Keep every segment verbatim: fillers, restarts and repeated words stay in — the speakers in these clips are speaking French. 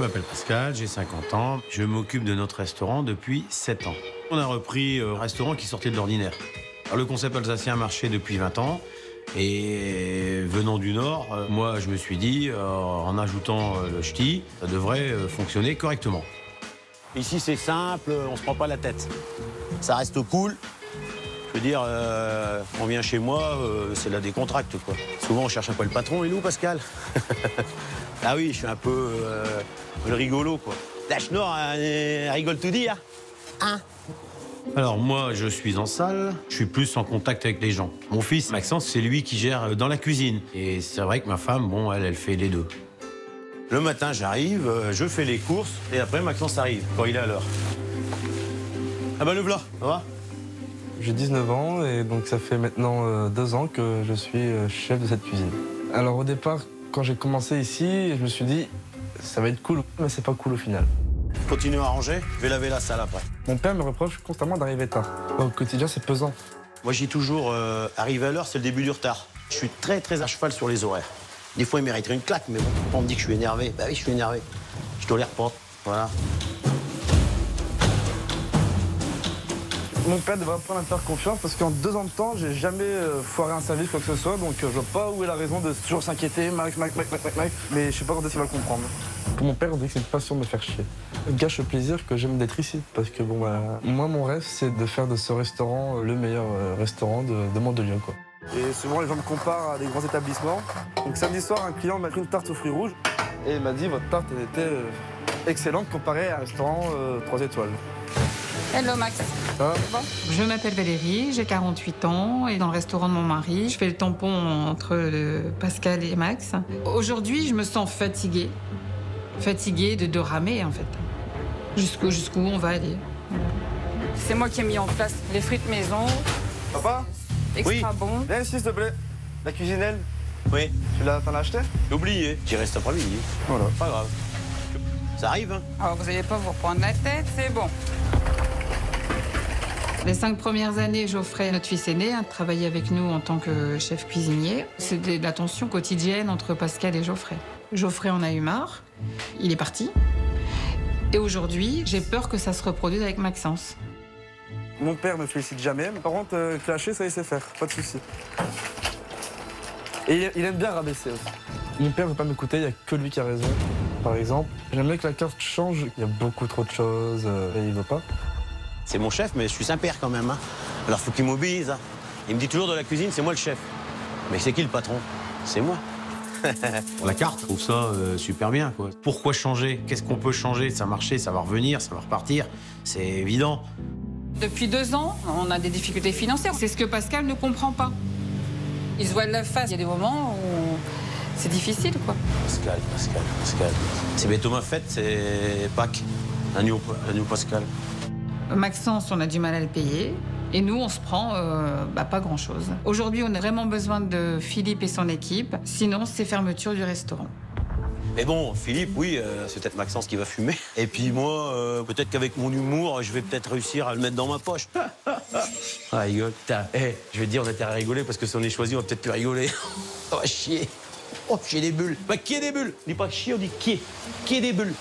m'appelle Pascal, j'ai cinquante ans. Je m'occupe de notre restaurant depuis sept ans. On a repris un restaurant qui sortait de l'ordinaire. Alors, le concept alsacien marchait depuis vingt ans. Et venant du Nord, euh, moi je me suis dit, euh, en ajoutant euh, le ch'ti, ça devrait euh, fonctionner correctement. Ici c'est simple, on se prend pas la tête. Ça reste cool. Je veux dire, euh, on vient chez moi, euh, c'est la décontracte quoi. Souvent on cherche un peu le patron, il est où Pascal? Ah oui, je suis un peu euh, le rigolo quoi. La schnorr, elle rigole tout dire. Hein? Alors moi, je suis en salle, je suis plus en contact avec les gens. Mon fils, Maxence, c'est lui qui gère dans la cuisine. Et c'est vrai que ma femme, bon, elle, elle fait les deux. Le matin, j'arrive, je fais les courses, et après, Maxence arrive, quand il est à l'heure. Ah bah le voilà, ça va? J'ai dix-neuf ans, et donc ça fait maintenant euh, deux ans que je suis euh, chef de cette cuisine. Alors au départ, quand j'ai commencé ici, je me suis dit, ça va être cool, mais c'est pas cool au final. Continue à ranger, je vais laver la salle après. Mon père me reproche constamment d'arriver tard. Au quotidien, c'est pesant. Moi, j'ai toujours euh, arrivé à l'heure, c'est le début du retard. Je suis très, très à cheval sur les horaires. Des fois, il mériterait une claque, mais bon, on me dit que je suis énervé. Bah oui, je suis énervé. Je tolère pas. Voilà. Mon père devrait apprendre à me faire confiance parce qu'en deux ans de temps, j'ai jamais euh, foiré un service, quoi que ce soit. Donc, euh, je vois pas où est la raison de toujours s'inquiéter. Max, Max, Max, Max, Max. Mais je sais pas quand est-ce qu'il va le comprendre. Pour mon père, on dit que c'est une passion de me faire chier. Gâche le plaisir que j'aime d'être ici. Parce que bon, bah, moi, mon rêve, c'est de faire de ce restaurant le meilleur euh, restaurant de, de Mandelieu, quoi. Et souvent, les gens me comparent à des grands établissements. Donc, samedi soir, un client m'a pris une tarte aux fruits rouges et il m'a dit votre tarte, elle était euh, excellente comparée à un restaurant euh, trois étoiles. Hello Max. Ça va? Je m'appelle Valérie, j'ai quarante-huit ans et dans le restaurant de mon mari, je fais le tampon entre euh, Pascal et Max. Aujourd'hui, je me sens fatiguée. Fatiguée de, de ramer en fait. Jusqu'où jusqu'où on va aller. C'est moi qui ai mis en place les frites maison. Papa? Extra Oui. bon. Viens ici, s'il te plaît. La cuisinelle, Oui, tu l'as, t'en as acheté? j'ai oublié. J'y reste après-midi. Voilà. Pas grave. Ça arrive, hein? Alors vous n'allez pas vous reprendre la tête, c'est bon. Les cinq premières années, Geoffrey, notre fils aîné, a travaillé avec nous en tant que chef cuisinier. C'était de la tension quotidienne entre Pascal et Geoffrey. Geoffrey en a eu marre, il est parti. Et aujourd'hui, j'ai peur que ça se reproduise avec Maxence. Mon père me félicite jamais. Par contre, euh, clasher, ça il sait faire, pas de souci. Et il, il aime bien rabaisser aussi. Mon père ne veut pas m'écouter, il n'y a que lui qui a raison. Par exemple, j'aime bien que la carte change. Il y a beaucoup trop de choses euh, et il veut pas. C'est mon chef, mais je suis Saint-Père quand même. Hein. Alors faut qu'il m'obéisse. Hein. Il me dit toujours de la cuisine, c'est moi le chef. Mais c'est qui le patron? C'est moi. La carte, je trouve ça euh, super bien, quoi. Pourquoi changer? Qu'est-ce qu'on peut changer? Ça marcher, ça va revenir, ça va repartir. C'est évident. Depuis deux ans, on a des difficultés financières. C'est ce que Pascal ne comprend pas. Il se voit de la face. Il y a des moments où c'est difficile, quoi. Pascal, Pascal, Pascal. C'est bientôt ma fête, c'est Pâques. Agneau, agneau Pascal. Maxence, on a du mal à le payer. Et nous, on se prend euh, bah, pas grand-chose. Aujourd'hui, on a vraiment besoin de Philippe et son équipe. Sinon, c'est fermeture du restaurant. Mais bon, Philippe, oui, euh, c'est peut-être Maxence qui va fumer. Et puis moi, euh, peut-être qu'avec mon humour, je vais peut-être réussir à le mettre dans ma poche. Ah, rigole. Putain, hey, je vais te dire, on a intérêt à rigoler parce que si on est choisi, on va peut-être plus rigoler. On va chier. Oh, chier des bulles. Bah, qui est des bulles? On dit pas chier, on dit qui est. Qui est des bulles?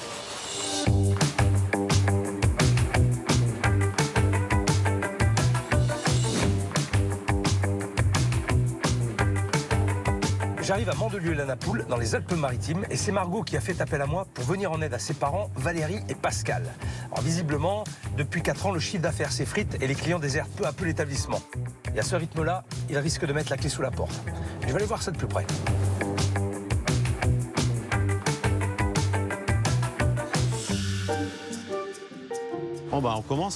J'arrive à Mandelieu-la-Napoule, dans les Alpes-Maritimes, et c'est Margot qui a fait appel à moi pour venir en aide à ses parents, Valérie et Pascal. Alors visiblement, depuis quatre ans, le chiffre d'affaires s'effrite et les clients désertent peu à peu l'établissement. Et à ce rythme-là, il risque de mettre la clé sous la porte. Je vais aller voir ça de plus près. Bon, bah, on commence.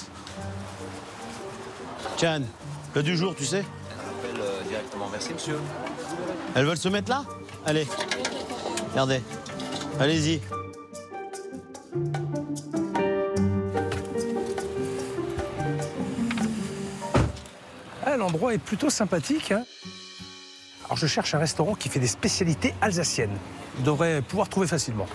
Tiens, le du jour, tu sais? Elle appelle euh, directement. Merci, monsieur. Elles veulent se mettre là? Allez, regardez. Allez-y. Ah, l'endroit est plutôt sympathique, hein. Alors je cherche un restaurant qui fait des spécialités alsaciennes. Je devrais pouvoir trouver facilement.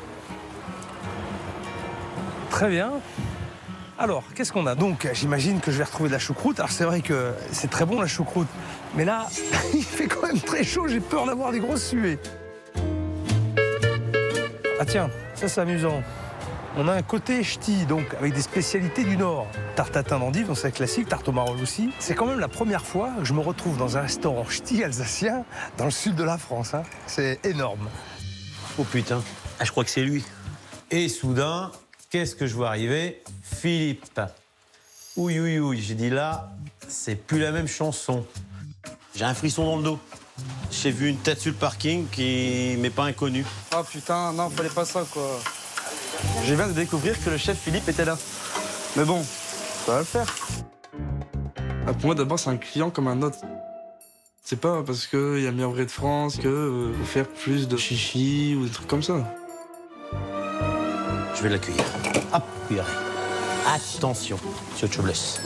Très bien. Alors, qu'est-ce qu'on a? Donc, j'imagine que je vais retrouver de la choucroute. Alors, c'est vrai que c'est très bon, la choucroute. Mais là, il fait quand même très chaud. J'ai peur d'avoir des grosses suées. Ah tiens, ça, c'est amusant. On a un côté ch'ti, donc avec des spécialités du Nord. Tarte tatin d'endive, donc c'est classique, tarte au marron aussi. C'est quand même la première fois que je me retrouve dans un restaurant ch'ti alsacien dans le sud de la France. Hein. C'est énorme. Oh putain. Ah, je crois que c'est lui. Et soudain, qu'est-ce que je vois arriver? Philippe. Oui, oui, oui. J'ai dit là, c'est plus la même chanson. J'ai un frisson dans le dos. J'ai vu une tête sur le parking qui m'est pas inconnue. Ah putain, non, fallait pas ça, quoi. Je viens de découvrir que le chef Philippe était là. Mais bon, ça va le faire. Ah, pour moi, d'abord, c'est un client comme un autre. C'est pas parce qu'il y a meilleur vrai de France que euh, faut faire plus de chichi ou des trucs comme ça. Je vais l'accueillir. Hop, regardez. Attention, monsieur Chobless.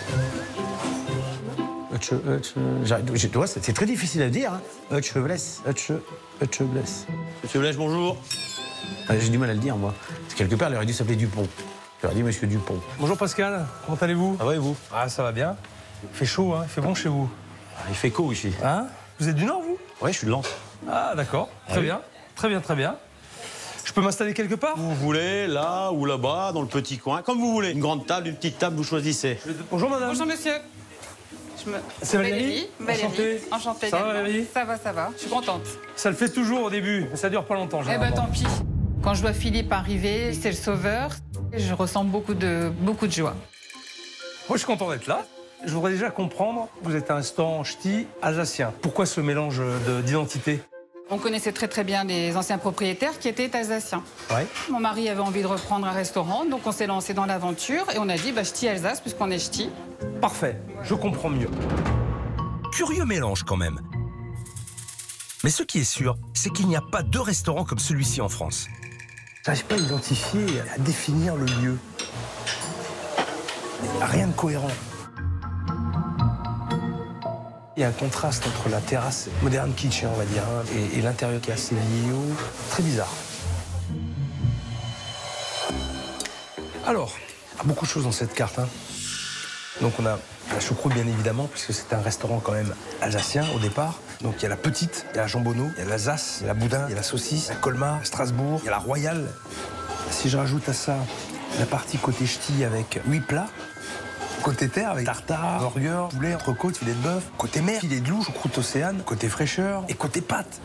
Tu vois, c'est très difficile à dire. Hein. Chobless, Chobless. Monsieur Blech, bonjour. J'ai du mal à le dire, moi. Quelque part, il aurait dû s'appeler Dupont. J'aurais dit Monsieur Dupont. Bonjour Pascal, comment allez-vous? Ah ouais, et vous? Ah, ça va bien. Il fait chaud, hein, il fait bon chez vous. Ah, il fait co ici. Hein? Vous êtes du Nord, vous? Ouais, je suis de Lens. Ah, d'accord. Très Ah, bien. Très bien, très bien. Je peux m'installer quelque part? Vous voulez, là ou là-bas, dans le petit coin, comme vous voulez. Une grande table, une petite table, vous choisissez. Bonjour madame. Bonjour monsieur. Je me... C'est Valérie? Valérie. Enchantée. Enchantée. Ça va, également. Valérie? Ça va, ça va. Je suis contente. Ça le fait toujours au début, mais ça dure pas longtemps. Eh ben généralement. tant pis. Quand je vois Philippe arriver, c'est le sauveur. Je ressens beaucoup de, beaucoup de joie. Moi, je suis content d'être là. Je voudrais déjà comprendre, vous êtes un restaurant ch'ti alsacien. Pourquoi ce mélange de- d'identité? On connaissait très très bien les anciens propriétaires qui étaient alsaciens. Ouais. Mon mari avait envie de reprendre un restaurant, donc on s'est lancé dans l'aventure et on a dit bah, ch'ti Alsace puisqu'on est ch'ti. Parfait, je comprends mieux. Curieux mélange quand même. Mais ce qui est sûr, c'est qu'il n'y a pas deux restaurants comme celui-ci en France. J'arrive pas à identifier, à définir le lieu. Rien de cohérent. Il y a un contraste entre la terrasse moderne kitchen, on va dire, hein, et, et l'intérieur qui est assez vieillot. Très bizarre. Alors, il y a beaucoup de choses dans cette carte. Hein. Donc on a la choucroute, bien évidemment, puisque c'est un restaurant quand même alsacien au départ. Donc il y a la petite, il y a la jambonneau, il y a l'Alsace, il y a la boudin, il y a la saucisse, il y a colmar, Strasbourg, il y a la royale. Si je rajoute à ça la partie côté ch'ti avec huit plats, côté terre avec tartare, burger, poulet, entrecôte, filet de bœuf, côté mer, filet de loup, choucroute océane, côté fraîcheur et côté pâte.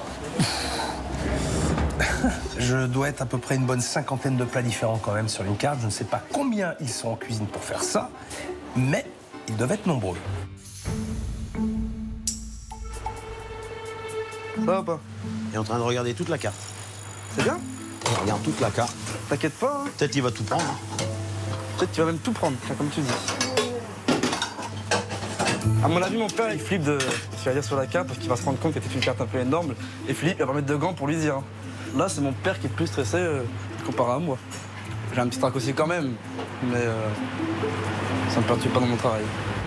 Je dois être à peu près une bonne cinquantaine de plats différents quand même sur une carte. Je ne sais pas combien ils sont en cuisine pour faire ça, mais ils doivent être nombreux. Ça va pas? Il est en train de regarder toute la carte. C'est bien? Il regarde toute la carte. T'inquiète pas, hein. Peut-être il va tout prendre. Peut-être tu vas même tout prendre, comme tu dis. À mon avis, mon père, il flippe de ce qu'il va dire sur la carte parce qu'il va se rendre compte que c'était une carte un peu énorme. Et Philippe, il va pas mettre de gants pour lui dire. Hein. Là, c'est mon père qui est plus stressé euh, comparé à moi. J'ai un petit trac aussi quand même, mais euh, ça me perturbe pas dans mon travail.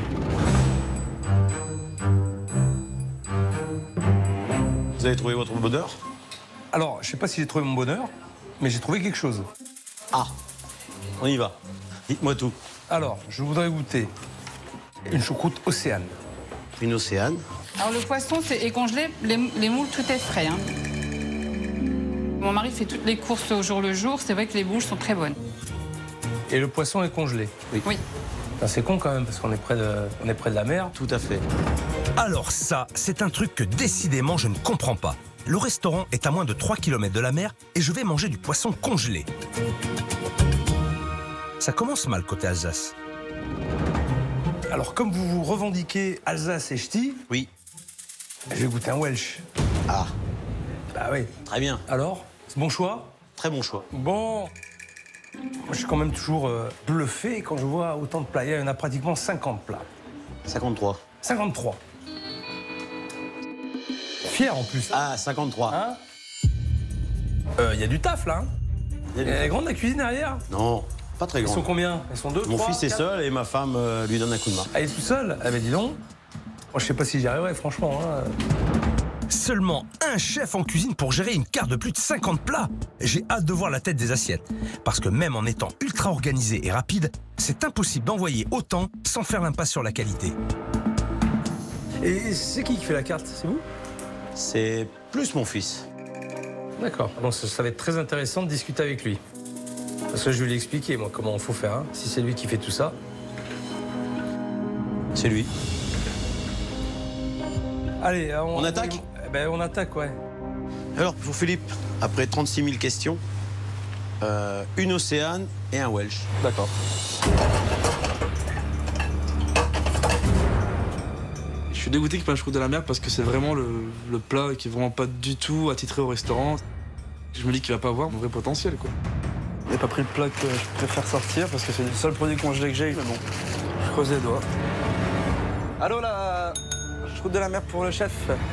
Vous avez trouvé votre bonheur? Alors, je sais pas si j'ai trouvé mon bonheur, mais j'ai trouvé quelque chose. Ah, on y va. Dites-moi tout. Alors, je voudrais goûter une choucroute océane. Une océane. Alors le poisson c'est est congelé, les, les moules tout est frais. Hein. Mon mari fait toutes les courses au jour le jour, c'est vrai que les bouches sont très bonnes. Et le poisson est congelé. Oui. Oui. Putain, c'est con quand même, parce qu'on est près de, on est près de la mer. Tout à fait. Alors ça, c'est un truc que décidément je ne comprends pas. Le restaurant est à moins de trois kilomètres de la mer et je vais manger du poisson congelé. Ça commence mal côté Alsace. Alors, comme vous vous revendiquez Alsace et ch'ti, Oui. je vais goûter un Welsh. Ah, Bah oui. très bien. Alors, c'est bon choix? Très bon choix. Bon. Moi, je suis quand même toujours euh, bluffé quand je vois autant de plats. Il y en a pratiquement cinquante plats. cinquante-trois. cinquante-trois. Fier en plus. Ah, cinquante-trois. Hein? Euh, Il y a du taf là. Hein? Il y a du- Elle est grande la cuisine derrière. Non, pas très Ils sont grand. combien? Ils sont deux, Mon trois, fils est quatre? seul et ma femme euh, lui donne un coup de main. Elle est tout seul? Ah bah dis donc. Moi je sais pas si j'y arriverai franchement. Hein. Seulement un chef en cuisine pour gérer une carte de plus de cinquante plats. J'ai hâte de voir la tête des assiettes. Parce que même en étant ultra organisé et rapide, c'est impossible d'envoyer autant sans faire l'impasse sur la qualité. Et c'est qui qui fait la carte? C'est vous? C'est plus mon fils. D'accord. Donc ça, ça va être très intéressant de discuter avec lui. Parce que je vais lui expliquer, moi, comment il faut faire. Hein. Si c'est lui qui fait tout ça. C'est lui. Allez, on, On attaque on, ben, on attaque, ouais. Alors, pour Philippe, après trente-six mille questions, euh, une Océane et un Welsh. D'accord. Je suis dégoûté qu'il n'y ait pas la choucroute de la mer parce que c'est vraiment le, le plat qui est vraiment pas du tout attitré au restaurant. Je me dis qu'il va pas avoir mon vrai potentiel, quoi. J'ai pas pris le plat que je préfère sortir parce que c'est le seul produit congelé que j'ai, mais bon, je creuse les doigts. Allô, la choucroute de la mer pour le chef.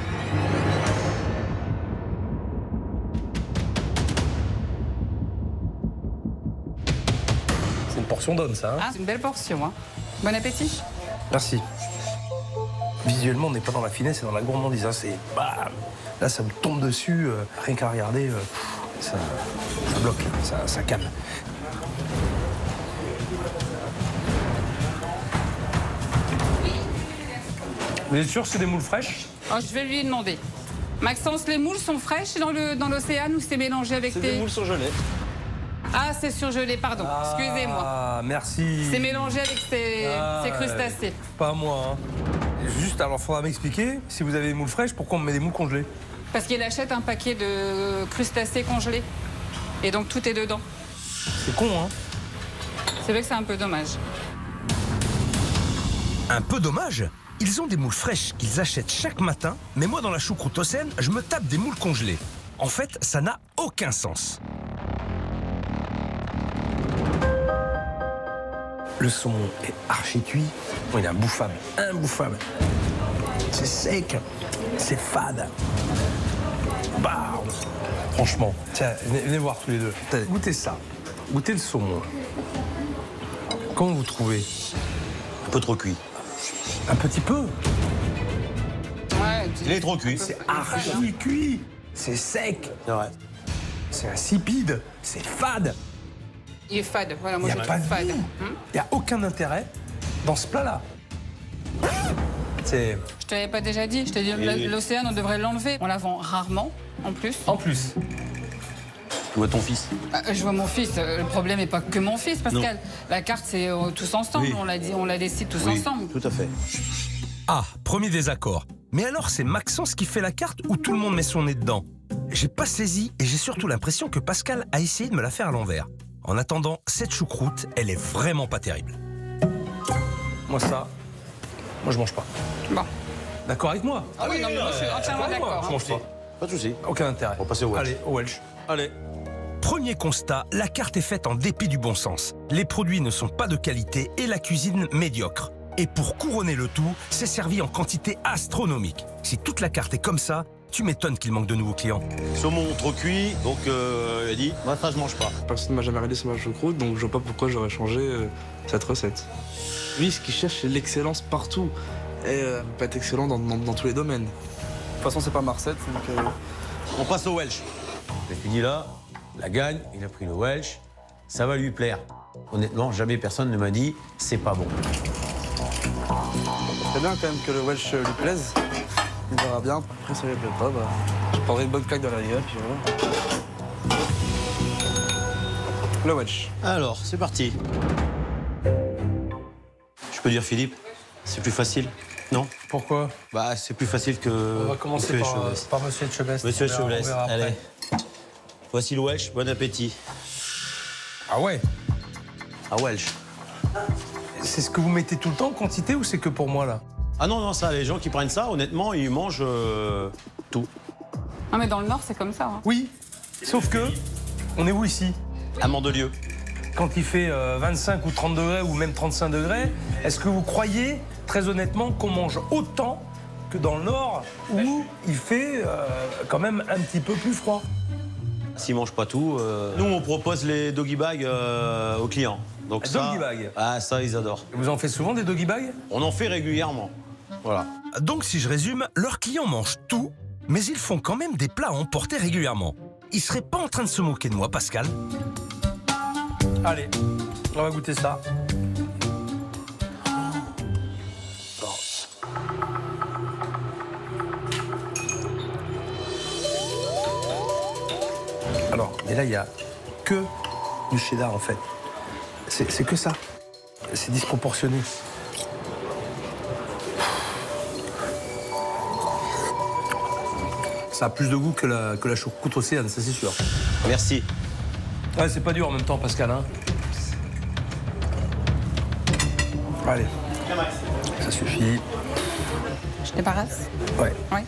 C'est une portion d'homme, ça. Hein. Ah, c'est une belle portion. Hein. Bon appétit. Merci. Visuellement, on n'est pas dans la finesse, c'est dans la gourmandise. Hein. C'est bam. Là, ça me tombe dessus. Euh, rien qu'à regarder, euh, ça, ça bloque, ça, ça calme. Vous êtes sûr que c'est des moules fraîches? Oh, je vais lui demander. Maxence, les moules sont fraîches dans le dans l'océan ou c'est mélangé avec C'est tes... des moules surgelées. Ah, c'est surgelé, pardon. Ah, Excusez-moi. merci. C'est mélangé avec ces, Ah, ces crustacés. euh, Pas moi. Hein. Juste, alors, faudra m'expliquer, si vous avez des moules fraîches, pourquoi on me met des moules congelées? Parce qu'il achète un paquet de crustacés congelés. Et donc tout est dedans. C'est con, hein? C'est vrai que c'est un peu dommage. Un peu dommage. Ils ont des moules fraîches qu'ils achètent chaque matin, mais moi dans la choucroute océane, je me tape des moules congelées. En fait, ça n'a aucun sens. Le saumon est archi cuit. Bon, il est imbouffable. Imbouffable. C'est sec. C'est fade. Bah, franchement. Tiens, venez, venez voir tous les deux. Goûtez ça. Goûtez le saumon. Comment vous trouvez? Un peu trop cuit. Un petit peu. Ouais, Il est trop cuit. C'est archi cuit. C'est sec. C'est vrai. C'est insipide. C'est fade. il est fade. Voilà, moi Il je n'y le a pas trouve de fade. goût. Hum. Il n'y a aucun intérêt dans ce plat-là. C'est... Je te l'avais pas déjà dit. Je t'ai dit, Et- l'océan, on devrait l'enlever. On la vend rarement, en plus. En plus. Tu vois ton fils. Euh, Je vois mon fils. euh, Le problème n'est pas que mon fils, Pascal. La carte, c'est euh, tous ensemble. Oui. On la dit, on la décide tous Oui, ensemble. tout à fait. Ah, premier désaccord. Mais alors c'est Maxence qui fait la carte ou tout le monde met son nez dedans? J'ai pas saisi et j'ai surtout l'impression que Pascal a essayé de me la faire à l'envers. En attendant, cette choucroute, elle est vraiment pas terrible. Moi, ça, moi, je mange pas. Bon. D'accord avec moi? Ah oui, non, mais moi, je suis entièrement Avec moi, d'accord. je hein. mange pas. Pas de souci. Aucun intérêt. On va passer au Welsh. Allez, au Welsh. Allez. Premier constat, la carte est faite en dépit du bon sens. Les produits ne sont pas de qualité et la cuisine médiocre. Et pour couronner le tout, c'est servi en quantité astronomique. Si toute la carte est comme ça, tu m'étonnes qu'il manque de nouveaux clients. Saumon trop cuit, donc euh, il a dit, moi ça je mange pas. Personne ne m'a jamais regardé sur ma choucroute, donc je vois pas pourquoi j'aurais changé euh, cette recette. Lui, ce qu'il cherche, c'est l'excellence partout. Et euh, pas être excellent dans, dans- dans tous les domaines. De toute façon, c'est pas ma recette, donc... euh, On passe au Welsh. J'ai fini là, la gagne, il a pris le Welsh, ça va lui plaire. Honnêtement, jamais personne ne m'a dit, c'est pas bon. C'est bien quand même que le Welsh lui plaise. Il verra bien. Après, ça lui plaît pas, bah... Je prendrai une bonne claque dans la gueule, puis voilà. Le Welsh. Alors, c'est parti. Je peux dire Philippe, c'est plus facile, non? Pourquoi? Bah, c'est plus facile que... On va commencer que par, euh, Chauves. par Monsieur Etchebest. Monsieur On verra- on Chauves, verra après. allez. Voici le Welsh, bon appétit. Ah ouais? Ah, Welsh. C'est ce que vous mettez tout le temps en quantité ou c'est que pour moi, là? Ah non, non, ça, les gens qui prennent ça, honnêtement, ils mangent euh, tout. Non, mais dans le Nord, c'est comme ça. hein. Oui, sauf que, on est où ici? À Mandelieu. Quand il fait euh, vingt-cinq ou trente degrés ou même trente-cinq degrés, est-ce que vous croyez, très honnêtement, qu'on mange autant que dans le Nord où il fait euh, quand même un petit peu plus froid? S'ils mangent pas tout, euh, nous, on propose les doggy bags euh, aux clients. Donc Un ça, doggy bag? Ah, ça, ils adorent. Vous en faites souvent des doggy bags? On en fait régulièrement. Voilà. Donc si je résume, leurs clients mangent tout, mais ils font quand même des plats à emporter régulièrement. Ils seraient pas en train de se moquer de moi, Pascal? Allez, on va goûter ça. Alors, mais là, il n'y a que du cheddar en fait. C'est que ça. C'est disproportionné. Ça a plus de goût que la, que la choucroute océane, ça c'est sûr. Merci. Ouais, c'est pas dur en même temps, Pascal. Hein. Allez, ça suffit. Je débarrasse. Ouais. Ouais.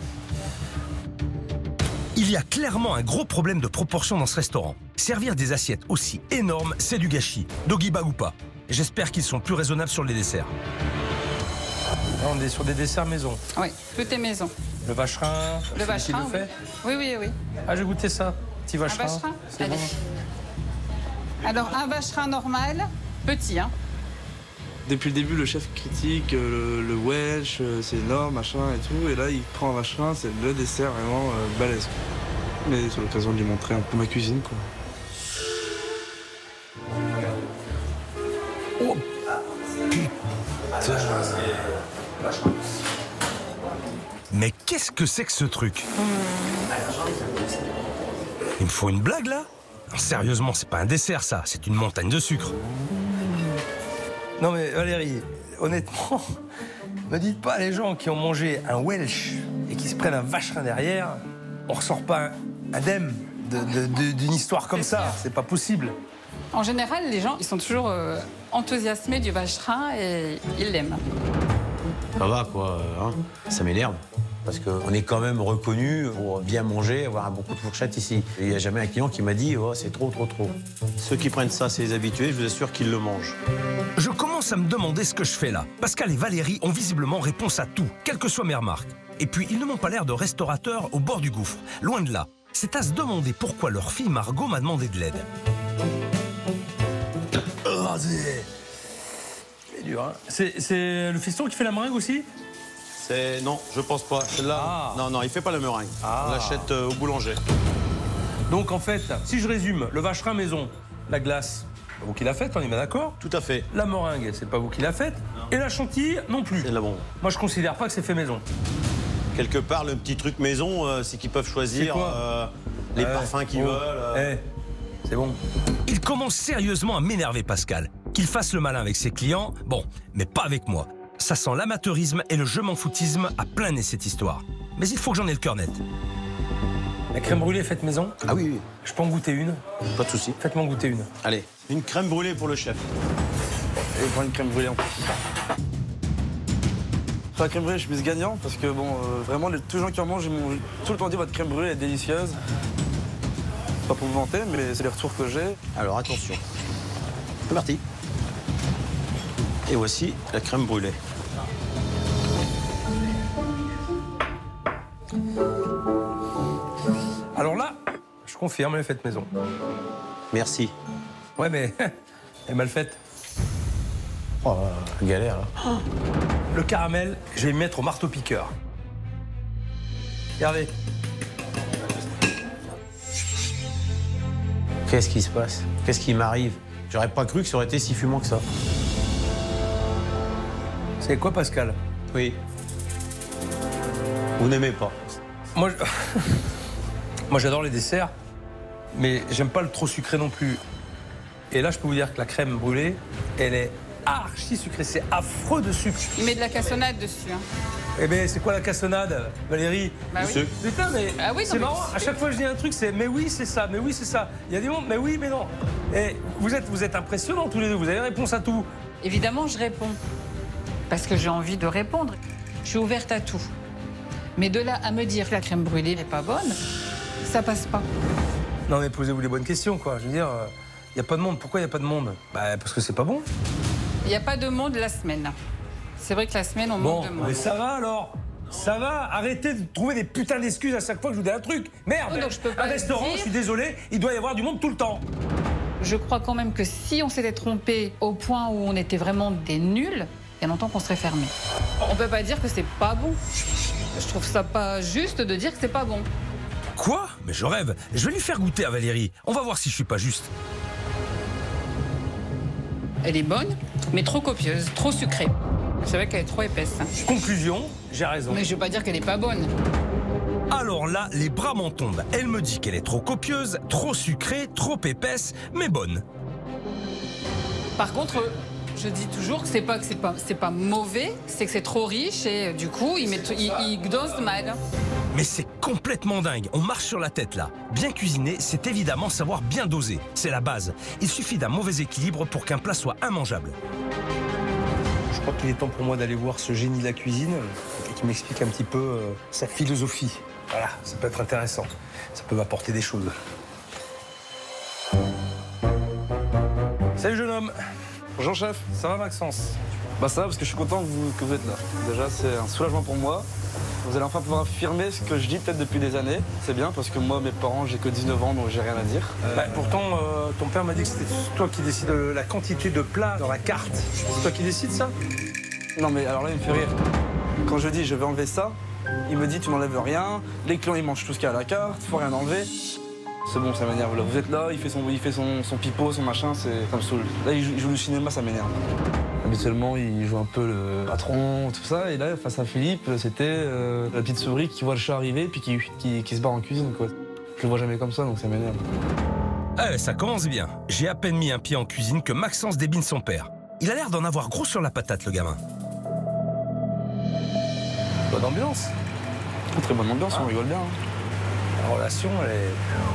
Il y a clairement un gros problème de proportion dans ce restaurant. Servir des assiettes aussi énormes, c'est du gâchis. Doggy bag ou pas. J'espère qu'ils sont plus raisonnables sur les desserts. Là, on est sur des desserts maison. Oui, tout est maison. Le vacherin, Le c'est vacherin, qui le fait oui. Oui, oui, oui. Ah, j'ai goûté ça. Petit Un vacherin. vacherin. C'est Allez. bon. Alors, un vacherin normal, petit, hein. Depuis le début, le chef critique euh, le, le Welsh, euh, c'est énorme, machin et tout. Et là, il prend un vacherin, c'est le dessert vraiment euh, balèze. Mais c'est l'occasion de lui montrer un peu ma cuisine, quoi. Oh, Mais qu'est-ce que c'est que ce truc? Il me faut une blague là? Non, sérieusement, c'est pas un dessert ça, c'est une montagne de sucre. Non mais Valérie, honnêtement, me dites pas les gens qui ont mangé un Welsh et qui se prennent un vacherin derrière, on ressort pas indemne d'une histoire comme ça, c'est pas possible. En général, les gens, ils sont toujours euh, enthousiasmés du vacherin et ils l'aiment. Ça va, quoi, hein. Ça m'énerve. Parce qu'on est quand même reconnu pour bien manger, avoir beaucoup de fourchettes ici. Il n'y a jamais un client qui m'a dit oh, c'est trop, trop, trop. Ceux qui prennent ça, c'est les habitués, je vous assure qu'ils le mangent. Je commence à me demander ce que je fais là. Pascal et Valérie ont visiblement réponse à tout, quelles que soient mes remarques. Et puis, ils ne m'ont pas l'air de restaurateurs au bord du gouffre. Loin de là. C'est à se demander pourquoi leur fille Margot m'a demandé de l'aide. Oh, c'est... C'est dur, hein. C'est le fiston qui fait la meringue aussi? C'est... Non, je pense pas. Celle-là, Ah. non, non, il fait pas la meringue. Ah. On l'achète euh, au boulanger. Donc en fait, si je résume, le vacherin maison, la glace, c'est pas vous qui l'a faite, on est bien d'accord? Tout à fait. La meringue, c'est pas vous qui l'a faite. Et la chantilly, non plus. C'est là bon. Moi, je considère pas que c'est fait maison. Quelque part, le petit truc maison, euh, c'est qu'ils peuvent choisir C'est quoi euh, les Ouais. parfums qu'ils Oh. veulent. euh. Eh, c'est bon. Il commence sérieusement à m'énerver, Pascal. Qu'il fasse le malin avec ses clients, bon, mais pas avec moi. Ça sent l'amateurisme et le je m'en foutisme à plein nez cette histoire. Mais il faut que j'en ai le cœur net. La crème brûlée faite maison, Ah oui, oui, je peux en goûter une. pas de souci. Faites-moi en goûter une. Allez, une crème brûlée pour le chef. Et prendre une crème brûlée en plus. Sur la crème brûlée, je suis plus gagnant parce que bon, euh, vraiment, les, tous les gens qui en mangent, ils m'ont tout le temps dit votre crème brûlée est délicieuse. Pas pour me vanter, mais c'est les retours que j'ai. Alors attention. C'est parti. Et voici la crème brûlée. Alors là, je confirme, elle est faite maison. Merci. Ouais, mais elle est mal faite. Oh, galère, là. Le caramel, je vais le mettre au marteau-piqueur. Regardez. Qu'est-ce qui se passe? Qu'est-ce qui m'arrive? J'aurais pas cru que ça aurait été si fumant que ça. C'est quoi, Pascal? Oui. Vous n'aimez pas. Moi, je- Moi, j'adore les desserts, mais j'aime pas le trop sucré non plus. Et là, je peux vous dire que la crème brûlée, elle est archi sucrée. C'est affreux de sucre. Il met de la cassonade dessus. Hein. Eh bien, c'est quoi la cassonade, Valérie? Bah oui. Monsieur. Putain, mais Ah oui, non, c'est mais marrant. À chaque fois que je dis un truc, c'est mais oui, c'est ça, mais oui, c'est ça. Il y a des mondes, mais oui, mais non. Et vous êtes, vous êtes impressionnants tous les deux. Vous avez réponse à tout. Évidemment, je réponds. Parce que j'ai envie de répondre. Je suis ouverte à tout. Mais de là à me dire que la crème brûlée n'est pas bonne, ça passe pas. Non, mais posez-vous les bonnes questions, quoi. Je veux dire, il n'y a pas de monde. Pourquoi il n'y a pas de monde? Bah, parce que c'est pas bon. Il n'y a pas de monde la semaine. C'est vrai que la semaine, on Bon, manque de monde. mais ça va alors. Ça va, arrêtez de trouver des putains d'excuses à chaque fois que je vous dis un truc. Merde, Oh, donc je peux pas un le restaurant, dire. je suis désolé, il doit y avoir du monde tout le temps. Je crois quand même que si on s'était trompé au point où on était vraiment des nuls, il y a longtemps qu'on serait fermé. On peut pas dire que c'est pas bon. Je trouve ça pas juste de dire que c'est pas bon. Quoi? Mais je rêve. Je vais lui faire goûter à Valérie. On va voir si je suis pas juste. Elle est bonne, mais trop copieuse, trop sucrée. C'est vrai qu'elle est trop épaisse. Conclusion, j'ai raison. Mais je veux pas dire qu'elle est pas bonne. Alors là, les bras m'en tombent. Elle me dit qu'elle est trop copieuse, trop sucrée, trop épaisse, mais bonne. Par contre, je dis toujours que c'est pas que c'est pas c'est pas mauvais, c'est que c'est trop riche et du coup, il, met, il, il dose mal. Mais c'est complètement dingue, on marche sur la tête là. Bien cuisiner, c'est évidemment savoir bien doser, c'est la base. Il suffit d'un mauvais équilibre pour qu'un plat soit immangeable. Je crois qu'il est temps pour moi d'aller voir ce génie de la cuisine et qui m'explique un petit peu euh, sa philosophie. Voilà, ça peut être intéressant, ça peut m'apporter des choses. Salut jeune homme. Bonjour chef. Ça va Maxence? Bah ça va parce que je suis content que vous, que vous êtes là. Déjà c'est un soulagement pour moi. Vous allez enfin pouvoir affirmer ce que je dis peut-être depuis des années. C'est bien parce que moi, mes parents, j'ai que dix-neuf ans donc j'ai rien à dire. Euh... Bah, pourtant, euh, ton père m'a dit que c'était toi qui décides de la quantité de plats dans la carte. C'est toi qui décides ça? Non mais alors là il me fait rire. Quand je dis je vais enlever ça, il me dit tu n'enlèves rien, les clients ils mangent tout ce qu'il y a à la carte, faut rien enlever. C'est bon, ça m'énerve. Là, vous êtes là, il fait son, il fait son, son pipeau, son machin, ça me saoule. Là, il joue, il joue le cinéma, ça m'énerve. Habituellement, il joue un peu le patron, tout ça. Et là, face à Philippe, c'était euh, la petite souris qui voit le chat arriver puis qui, qui, qui se barre en cuisine, quoi. Je le vois jamais comme ça, donc ça m'énerve. Ah, ça commence bien. J'ai à peine mis un pied en cuisine que Maxence débine son père. Il a l'air d'en avoir gros sur la patate, le gamin. Bonne ambiance. Très bonne ambiance, ah. On rigole bien. Hein. La relation, elle est...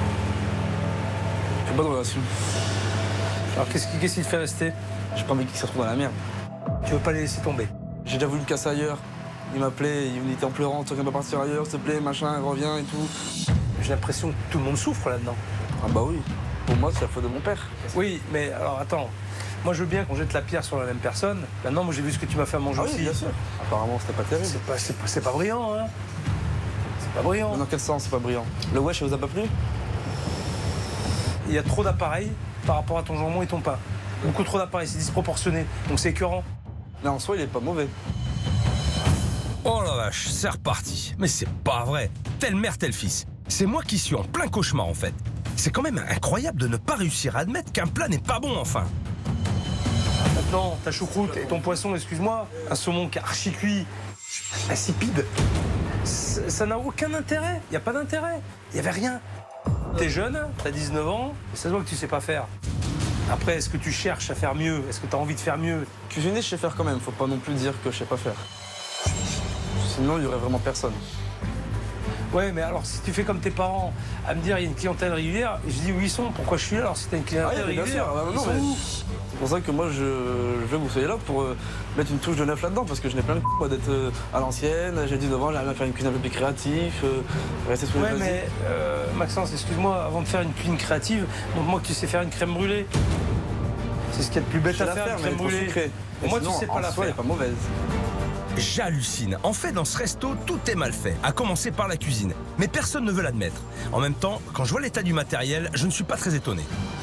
J'ai pas de relation. Alors qu'est-ce qui, qu'est-ce qui te fait rester? J'ai pas envie qu'ils se retrouvent dans la merde. Tu veux pas les laisser tomber? J'ai déjà voulu me casser ailleurs. Il m'appelait, il était en pleurant, tu veux pas partir ailleurs, s'il te plaît, machin, reviens et tout. J'ai l'impression que tout le monde souffre là-dedans. Ah bah oui. Pour moi, c'est la faute de mon père. Oui, mais alors attends. Moi, je veux bien qu'on jette la pierre sur la même personne. Maintenant, moi, j'ai vu ce que tu m'as fait à manger ah aussi. Oui, bien sûr. Apparemment, c'était pas terrible. C'est pas, c'est pas, c'est pas brillant, hein. C'est pas brillant. Mais dans quel sens, c'est pas brillant? Le wesh, ça vous a pas plu? Il y a trop d'appareils par rapport à ton jambon et ton pain. Beaucoup trop d'appareils, c'est disproportionné. Donc c'est écœurant. Mais en soi, il est pas mauvais. Oh la vache, c'est reparti. Mais c'est pas vrai. Telle mère, tel fils. C'est moi qui suis en plein cauchemar, en fait. C'est quand même incroyable de ne pas réussir à admettre qu'un plat n'est pas bon, enfin. Maintenant, ta choucroute et ton poisson, excuse-moi, un saumon qui est archi cuit, insipide, ça n'a aucun intérêt. Il n'y a pas d'intérêt. Il n'y avait rien. T'es jeune, t'as dix-neuf ans, et ça se voit que tu sais pas faire. Après, est-ce que tu cherches à faire mieux? Est-ce que tu as envie de faire mieux? Cuisiner, je sais faire quand même. Faut pas non plus dire que je sais pas faire. Sinon, il y aurait vraiment personne. Ouais, mais alors, si tu fais comme tes parents, à me dire, il y a une clientèle régulière, et je dis où ils sont, pourquoi je suis là? Alors, si t'as une clientèle ah, oui, régulière, ah, non, mais... c'est pour ça que moi, je, je veux que vous soyez là pour euh, mettre une touche de neuf là-dedans, parce que je n'ai plein de c*** d'être euh, à l'ancienne, j'ai dix-neuf ans, j'arrive à faire une cuisine un peu plus créative, euh, rester sous les Ouais, mais euh, Maxence, excuse-moi, avant de faire une cuisine créative, montre-moi que tu sais faire une crème brûlée. C'est ce qu'il y a de plus bête à faire, faire, une crème brûlée. Moi, tu sais pas la faire. Elle est pas mauvaise. J'hallucine. En fait, dans ce resto, tout est mal fait, à commencer par la cuisine. Mais personne ne veut l'admettre. En même temps, quand je vois l'état du matériel, je ne suis pas très étonné.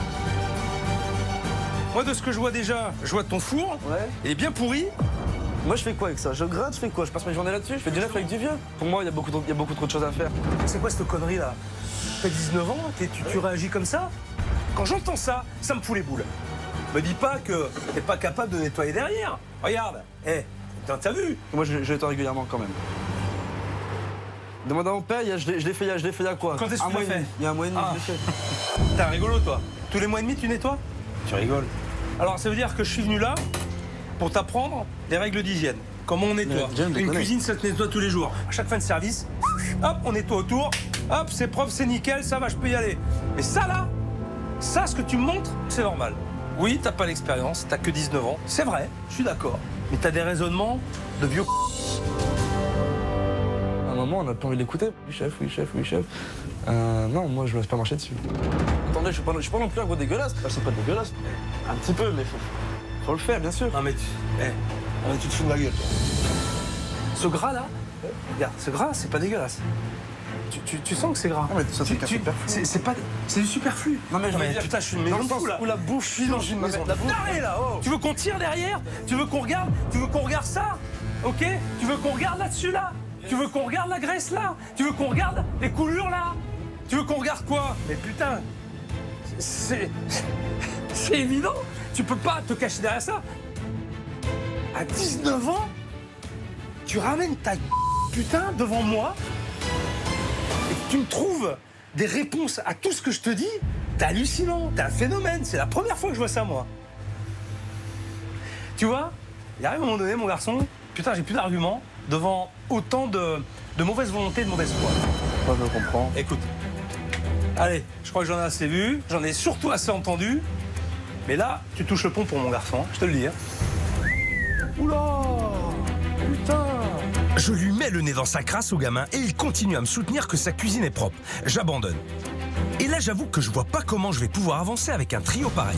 Moi, de ce que je vois déjà, je vois ton four, ouais. Il est bien pourri. Moi, je fais quoi avec ça? Je gratte, je fais quoi? Je passe mes journées là-dessus? Je fais du neuf avec du vieux? Pour moi, il y a beaucoup, il y a beaucoup trop de choses à faire. C'est quoi cette connerie là? T'as dix-neuf ans, tu, tu réagis comme ça? Quand j'entends ça, ça me fout les boules. Me dis pas que t'es pas capable de nettoyer derrière. Regarde, hé, hey, t'as vu? Moi, je, je nettoie régulièrement quand même. Demande à mon père, je l'ai fait, je l'ai fait il y a quoi? Quand est-ce que tu l'as fait? Il y a un mois et demi, ah. je l'ai fait. T'es un rigolo, toi. Tous les mois et demi, tu nettoies? Tu rigoles. Alors, ça veut dire que je suis venu là pour t'apprendre des règles d'hygiène. Comment on nettoie? Une cuisine, ça se nettoie tous les jours. À chaque fin de service, hop, on nettoie autour. Hop, c'est propre, c'est nickel, ça va, je peux y aller. Mais ça, là, ça, ce que tu me montres, c'est normal. Oui, t'as pas l'expérience, t'as que dix-neuf ans. C'est vrai, je suis d'accord. Mais t'as des raisonnements de vieux. À un moment, on n'a pas envie d'écouter. Oui, chef, oui, chef, oui, chef. Euh, non, moi, je me laisse pas marcher dessus. Attendez, je suis pas, je suis pas non plus un gros dégueulasse. Enfin, c'est pas dégueulasse. Un petit peu, mais faut, faut le faire, bien sûr. Non, mais tu, hey, non, mais tu te fous de ma gueule, toi. Ce gras-là, regarde, ce gras, c'est pas dégueulasse. Tu, tu, tu sens que c'est gras. Non, mais ça, c'est du superflu. C'est pas... C'est du superflu. Non, mais je veux mais dire, putain, je suis une maison de fou, là. Où la bouffe, je suis dans une maison. La bouffe. Là, oh. Tu veux qu'on tire derrière? Tu veux qu'on regarde? Tu veux qu'on regarde ça? Ok? Tu veux qu'on regarde là-dessus, là? Tu veux qu'on regarde la graisse, là? Tu veux qu'on regarde les coulures, là? Tu veux qu'on regarde quoi? Mais putain, c'est... C'est évident. Tu peux pas te cacher derrière ça. À dix-neuf ans, tu ramènes ta putain devant moi et tu me trouves des réponses à tout ce que je te dis. T'es hallucinant, t'es un phénomène. C'est la première fois que je vois ça, moi. Tu vois, il arrive à un moment donné, mon garçon, putain, j'ai plus d'arguments devant autant de, de mauvaise volonté et de mauvaise foi. Moi, je comprends. Écoute, allez, je crois que j'en ai assez vu, j'en ai surtout assez entendu. Mais là, tu touches le pont pour mon garçon, je te le dis. Hein. Oula, putain. Je lui mets le nez dans sa crasse au gamin et il continue à me soutenir que sa cuisine est propre. J'abandonne. Et là, j'avoue que je vois pas comment je vais pouvoir avancer avec un trio pareil.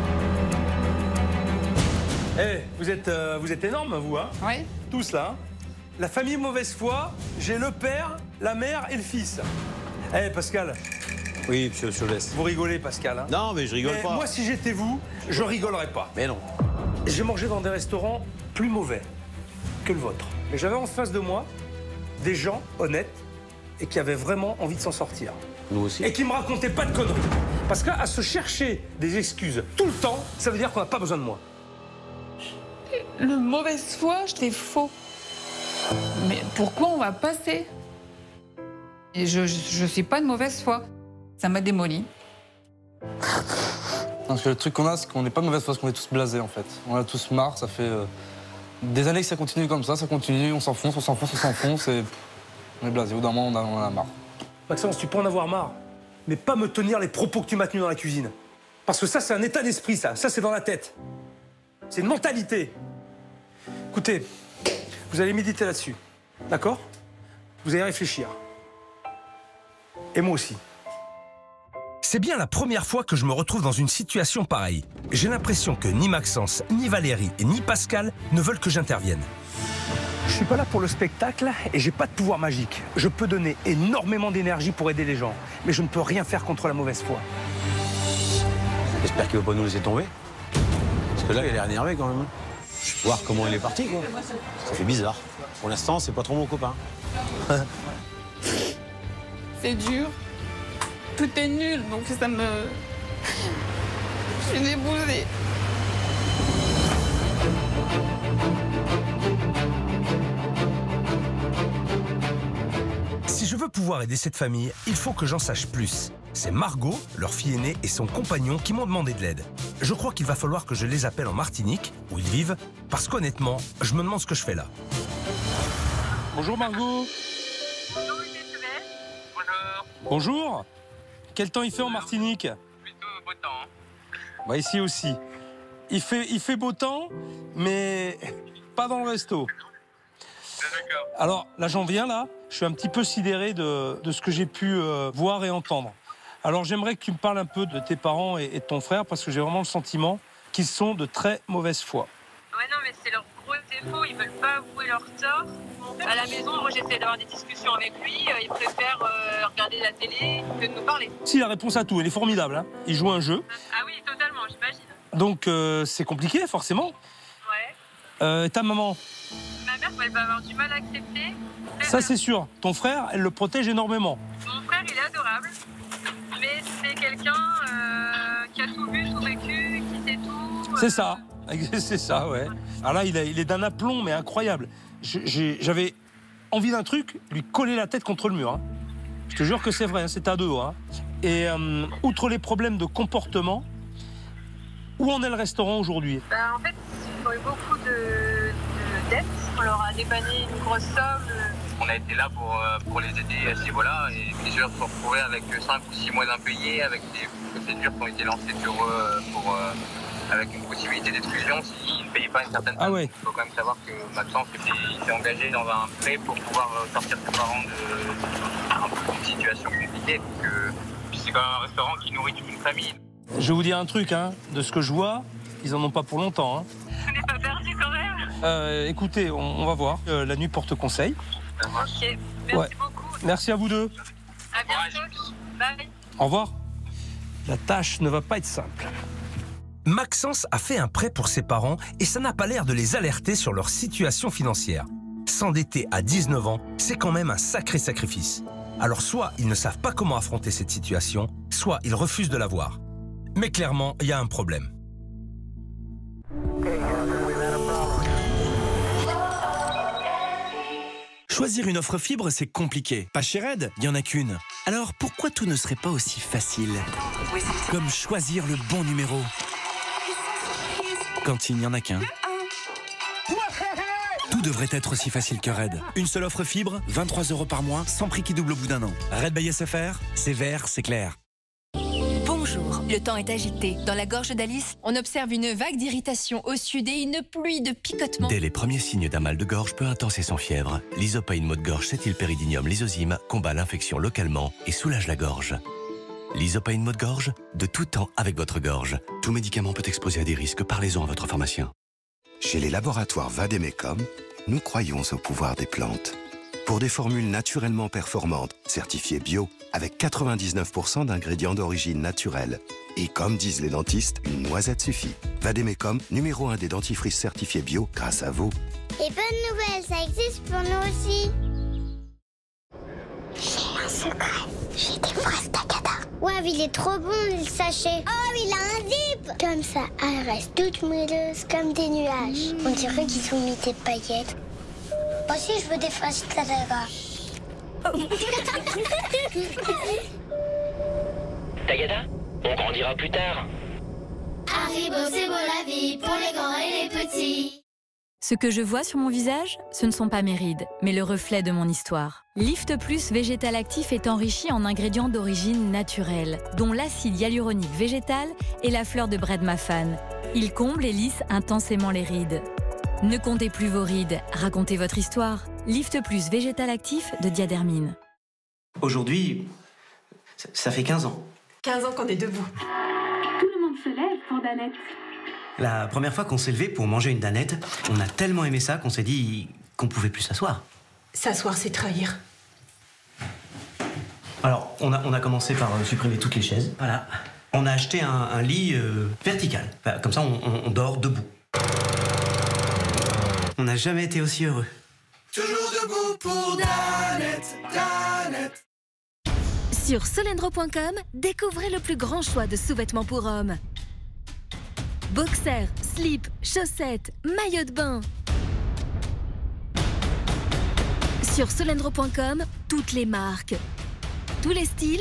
Eh, hey, vous êtes, euh, vous êtes énormes, vous, hein? Oui. Tous là. Hein. La famille mauvaise foi, j'ai le père, la mère et le fils. Eh, hey, Pascal. Oui, monsieur Cholès. Vous rigolez, Pascal. Hein? Non, mais je rigole mais pas. Moi, si j'étais vous, je rigolerais pas. Mais non. J'ai mangé dans des restaurants plus mauvais que le vôtre. Mais j'avais en face de moi des gens honnêtes et qui avaient vraiment envie de s'en sortir. Nous aussi. Et qui me racontaient pas de conneries. Parce qu'à se chercher des excuses tout le temps, ça veut dire qu'on n'a pas besoin de moi. Le mauvaise foi, c'est faux. Mais pourquoi on va passer? Et je, je, je suis pas de mauvaise foi. Ça m'a démoli. Parce que le truc qu'on a, c'est qu'on n'est pas de mauvaise foi, parce qu'on est tous blasés en fait. On a tous marre, ça fait euh, des années que ça continue comme ça, ça continue, on s'enfonce, on s'enfonce, on s'enfonce et on est blasé. Au bout d'un moment, on, a, on en a marre. Maxence, tu peux en avoir marre, mais pas me tenir les propos que tu m'as tenus dans la cuisine. Parce que ça, c'est un état d'esprit, ça. Ça, c'est dans la tête. C'est une mentalité. Écoutez, vous allez méditer là-dessus, d'accord? Vous allez réfléchir. Et moi aussi. C'est bien la première fois que je me retrouve dans une situation pareille. J'ai l'impression que ni Maxence, ni Valérie, ni Pascal ne veulent que j'intervienne. Je suis pas là pour le spectacle et j'ai pas de pouvoir magique. Je peux donner énormément d'énergie pour aider les gens, mais je ne peux rien faire contre la mauvaise foi. J'espère qu'il va pas nous laisser tomber. Parce que là, il a l'air énervé quand même. Voir comment il est parti, quoi. Ça fait bizarre. Pour l'instant, c'est pas trop mon copain. C'est dur. Tout est nul, donc ça me... Je suis débousée. Si je veux pouvoir aider cette famille, il faut que j'en sache plus. C'est Margot, leur fille aînée, et son compagnon qui m'ont demandé de l'aide. Je crois qu'il va falloir que je les appelle en Martinique, où ils vivent, parce qu'honnêtement, je me demande ce que je fais là. Bonjour Margot. Bonjour Elisabeth. Bonjour. Bonjour. Quel temps il fait en Martinique? Plutôt beau temps. Bah ici aussi. Il fait, il fait beau temps, mais pas dans le resto. D'accord. Alors là j'en viens là, je suis un petit peu sidéré de, de ce que j'ai pu euh, voir et entendre. Alors j'aimerais que tu me parles un peu de tes parents et, et de ton frère, parce que j'ai vraiment le sentiment qu'ils sont de très mauvaise foi. Ouais, non, mais c'est leur gros défaut, ils veulent pas avouer leur tort. À la maison, moi j'essaie d'avoir des discussions avec lui, euh, il préfère euh, regarder la télé que de nous parler. Si, la réponse à tout, elle est formidable. Hein. Il joue un jeu, Ah oui, totalement, j'imagine. donc euh, c'est compliqué forcément. Ouais. Euh, ta maman, Ma mère, elle va avoir du mal à accepter. ça c'est sûr. Ton frère, elle le protège énormément. Mon frère, il est adorable, mais c'est quelqu'un euh, qui a tout vu, tout vécu, qui sait tout. euh, C'est ça, c'est ça, ouais. Alors là, il, a- il est d'un aplomb, mais incroyable. Je- j'ai- J'avais envie d'un truc, lui coller la tête contre le mur. Hein. Je te jure que c'est vrai, hein, c'est à deux. Hein. Et euh, outre les problèmes de comportement, où en est le restaurant aujourd'hui? Bah, en fait, ils ont eu beaucoup de, de dettes. On leur a dépanné une grosse somme. On a été là pour, euh, pour les aider à ce niveau-là. Et bien sûr, se retrouver avec cinq ou six mois d'impayés, avec des procédures qui ont été lancées sur eux pour, euh, avec une possibilité d'exclusion s'ils ne payaient pas une certaine Ah somme. ouais. Il faut quand même savoir que Maxence s'est engagé dans un prêt pour pouvoir euh, sortir ses parents d'une situation compliquée. Donc, euh, puis c'est quand même un restaurant qui nourrit toute une famille. Je vais vous dire un truc, hein, de ce que je vois, ils en ont pas pour longtemps. Hein. On n'est pas perdu quand même. Euh, écoutez, on, on va voir. Euh, la nuit porte conseil. Ok, merci Ouais. beaucoup. Merci à vous deux. À bientôt. Bye. Au revoir. La tâche ne va pas être simple. Maxence a fait un prêt pour ses parents et ça n'a pas l'air de les alerter sur leur situation financière. S'endetter à dix-neuf ans, c'est quand même un sacré sacrifice. Alors soit ils ne savent pas comment affronter cette situation, soit ils refusent de la voir. Mais clairement, il y a un problème. Choisir une offre fibre, c'est compliqué. Pas chez Red, il n'y en a qu'une. Alors pourquoi tout ne serait pas aussi facile? Comme choisir le bon numéro quand il n'y en a qu'un. Tout devrait être aussi facile que Red. Une seule offre fibre, vingt-trois euros par mois, sans prix qui double au bout d'un an. Red by S F R, c'est vert, c'est clair. Bonjour, le temps est agité. Dans la gorge d'Alice, on observe une vague d'irritation au sud et une pluie de picotements. Dès les premiers signes d'un mal de gorge peu intense et sans fièvre, l'Isopain mot de gorge cétylpéridinium lysozyme combat l'infection localement et soulage la gorge. L'Isopain mot de gorge, de tout temps avec votre gorge. Tout médicament peut exposer à des risques, parlez-en à votre pharmacien. Chez les laboratoires Vademecum, nous croyons au pouvoir des plantes. Pour des formules naturellement performantes, certifiées bio, avec quatre-vingt-dix-neuf pour cent d'ingrédients d'origine naturelle. Et comme disent les dentistes, une noisette suffit. Vademecum, numéro un des dentifrices certifiés bio grâce à vous. Et bonne nouvelle, ça existe pour nous aussi. J'ai un secret. J'ai des fraises Takada. Ouais, il est trop bon le sachet. Oh, il a un zip. Comme ça, elles restent toutes moelleuses comme des nuages. Mmh. On dirait qu'ils ont mis des paillettes. Moi aussi, je veux des fraises Takada. Tagada, on grandira plus tard. Haribo, c'est beau la vie pour les grands et les petits. Ce que je vois sur mon visage, ce ne sont pas mes rides, mais le reflet de mon histoire. Lift Plus Végétal Actif est enrichi en ingrédients d'origine naturelle, dont l'acide hyaluronique végétal et la fleur de Bredmafan. Il comble et lisse intensément les rides. Ne comptez plus vos rides, racontez votre histoire. Lift Plus Végétal Actif de Diadermine. Aujourd'hui, ça fait quinze ans. quinze ans qu'on est debout. Tout le monde se lève pour Danette. La première fois qu'on s'est levé pour manger une danette, on a tellement aimé ça qu'on s'est dit qu'on pouvait plus s'asseoir. S'asseoir, c'est trahir. Alors, on a, on a commencé par euh, supprimer toutes les chaises. Voilà. On a acheté un, un lit euh, vertical. Enfin, comme ça, on, on, on dort debout. On n'a jamais été aussi heureux. Toujours debout pour Danette, Danette. Sur solendro point com, découvrez le plus grand choix de sous-vêtements pour hommes. Boxers, slips, chaussettes, maillots de bain. Sur solendro point com, toutes les marques, tous les styles,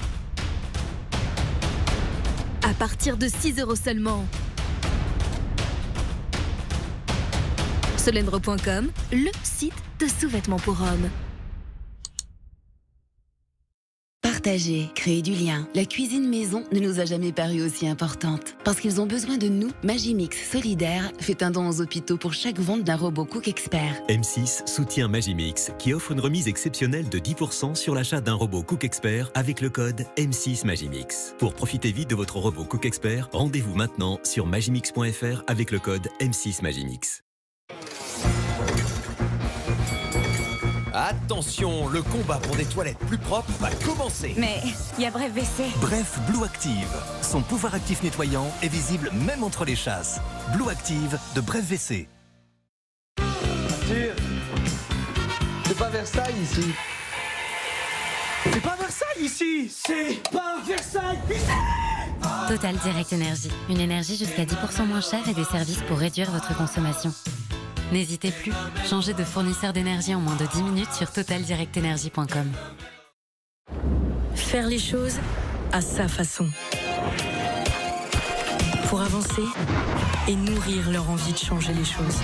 à partir de six euros seulement. solendro point com, le site de sous-vêtements pour hommes. Partager, créer du lien. La cuisine maison ne nous a jamais paru aussi importante. Parce qu'ils ont besoin de nous, Magimix Solidaire fait un don aux hôpitaux pour chaque vente d'un robot Cook Expert. M six soutient Magimix, qui offre une remise exceptionnelle de dix pour cent sur l'achat d'un robot Cook Expert avec le code M six Magimix. Pour profiter vite de votre robot Cook Expert, rendez-vous maintenant sur magimix point F R avec le code M six Magimix. Attention, le combat pour des toilettes plus propres va commencer. Mais il y a Bref V C. Bref Blue Active. Son pouvoir actif nettoyant est visible même entre les chasses. Blue Active de Bref V C. C'est pas Versailles ici. C'est pas Versailles ici. C'est pas Versailles ici. Total Direct Énergie. Une énergie jusqu'à dix pour cent moins chère et des services pour réduire votre consommation. N'hésitez plus, changez de fournisseur d'énergie en moins de dix minutes sur total direct énergie point com. Faire les choses à sa façon. Pour avancer et nourrir leur envie de changer les choses.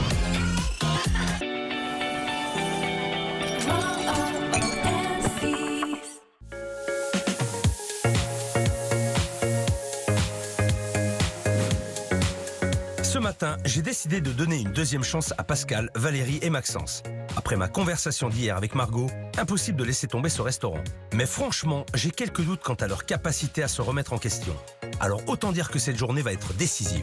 Ce matin, j'ai décidé de donner une deuxième chance à Pascal, Valérie et Maxence. Après ma conversation d'hier avec Margot, impossible de laisser tomber ce restaurant. Mais franchement, j'ai quelques doutes quant à leur capacité à se remettre en question. Alors autant dire que cette journée va être décisive.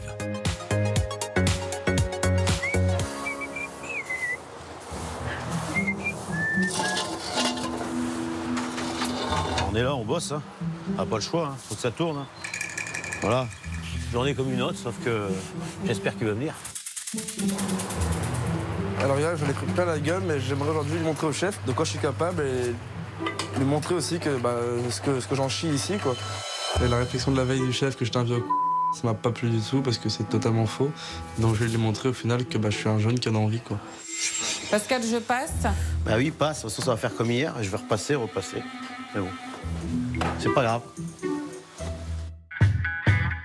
On est là, on bosse, hein. On n'a pas le choix, hein. Faut que ça tourne. Hein. Voilà. Journée comme une autre, sauf que j'espère qu'il va venir. Alors hier, j'en ai pris plein la gueule, mais j'aimerais aujourd'hui lui montrer au chef de quoi je suis capable et lui montrer aussi que, bah, ce que, ce que j'en chie ici, quoi. Et la réflexion de la veille du chef que j'étais un vieux ça m'a pas plu du tout parce que c'est totalement faux. Donc je vais lui montrer au final que bah, je suis un jeune qui en a envie, quoi. Pascal, je passe. Bah oui, passe. De toute façon, ça va faire comme hier. Je vais repasser, repasser. Mais bon, c'est pas grave.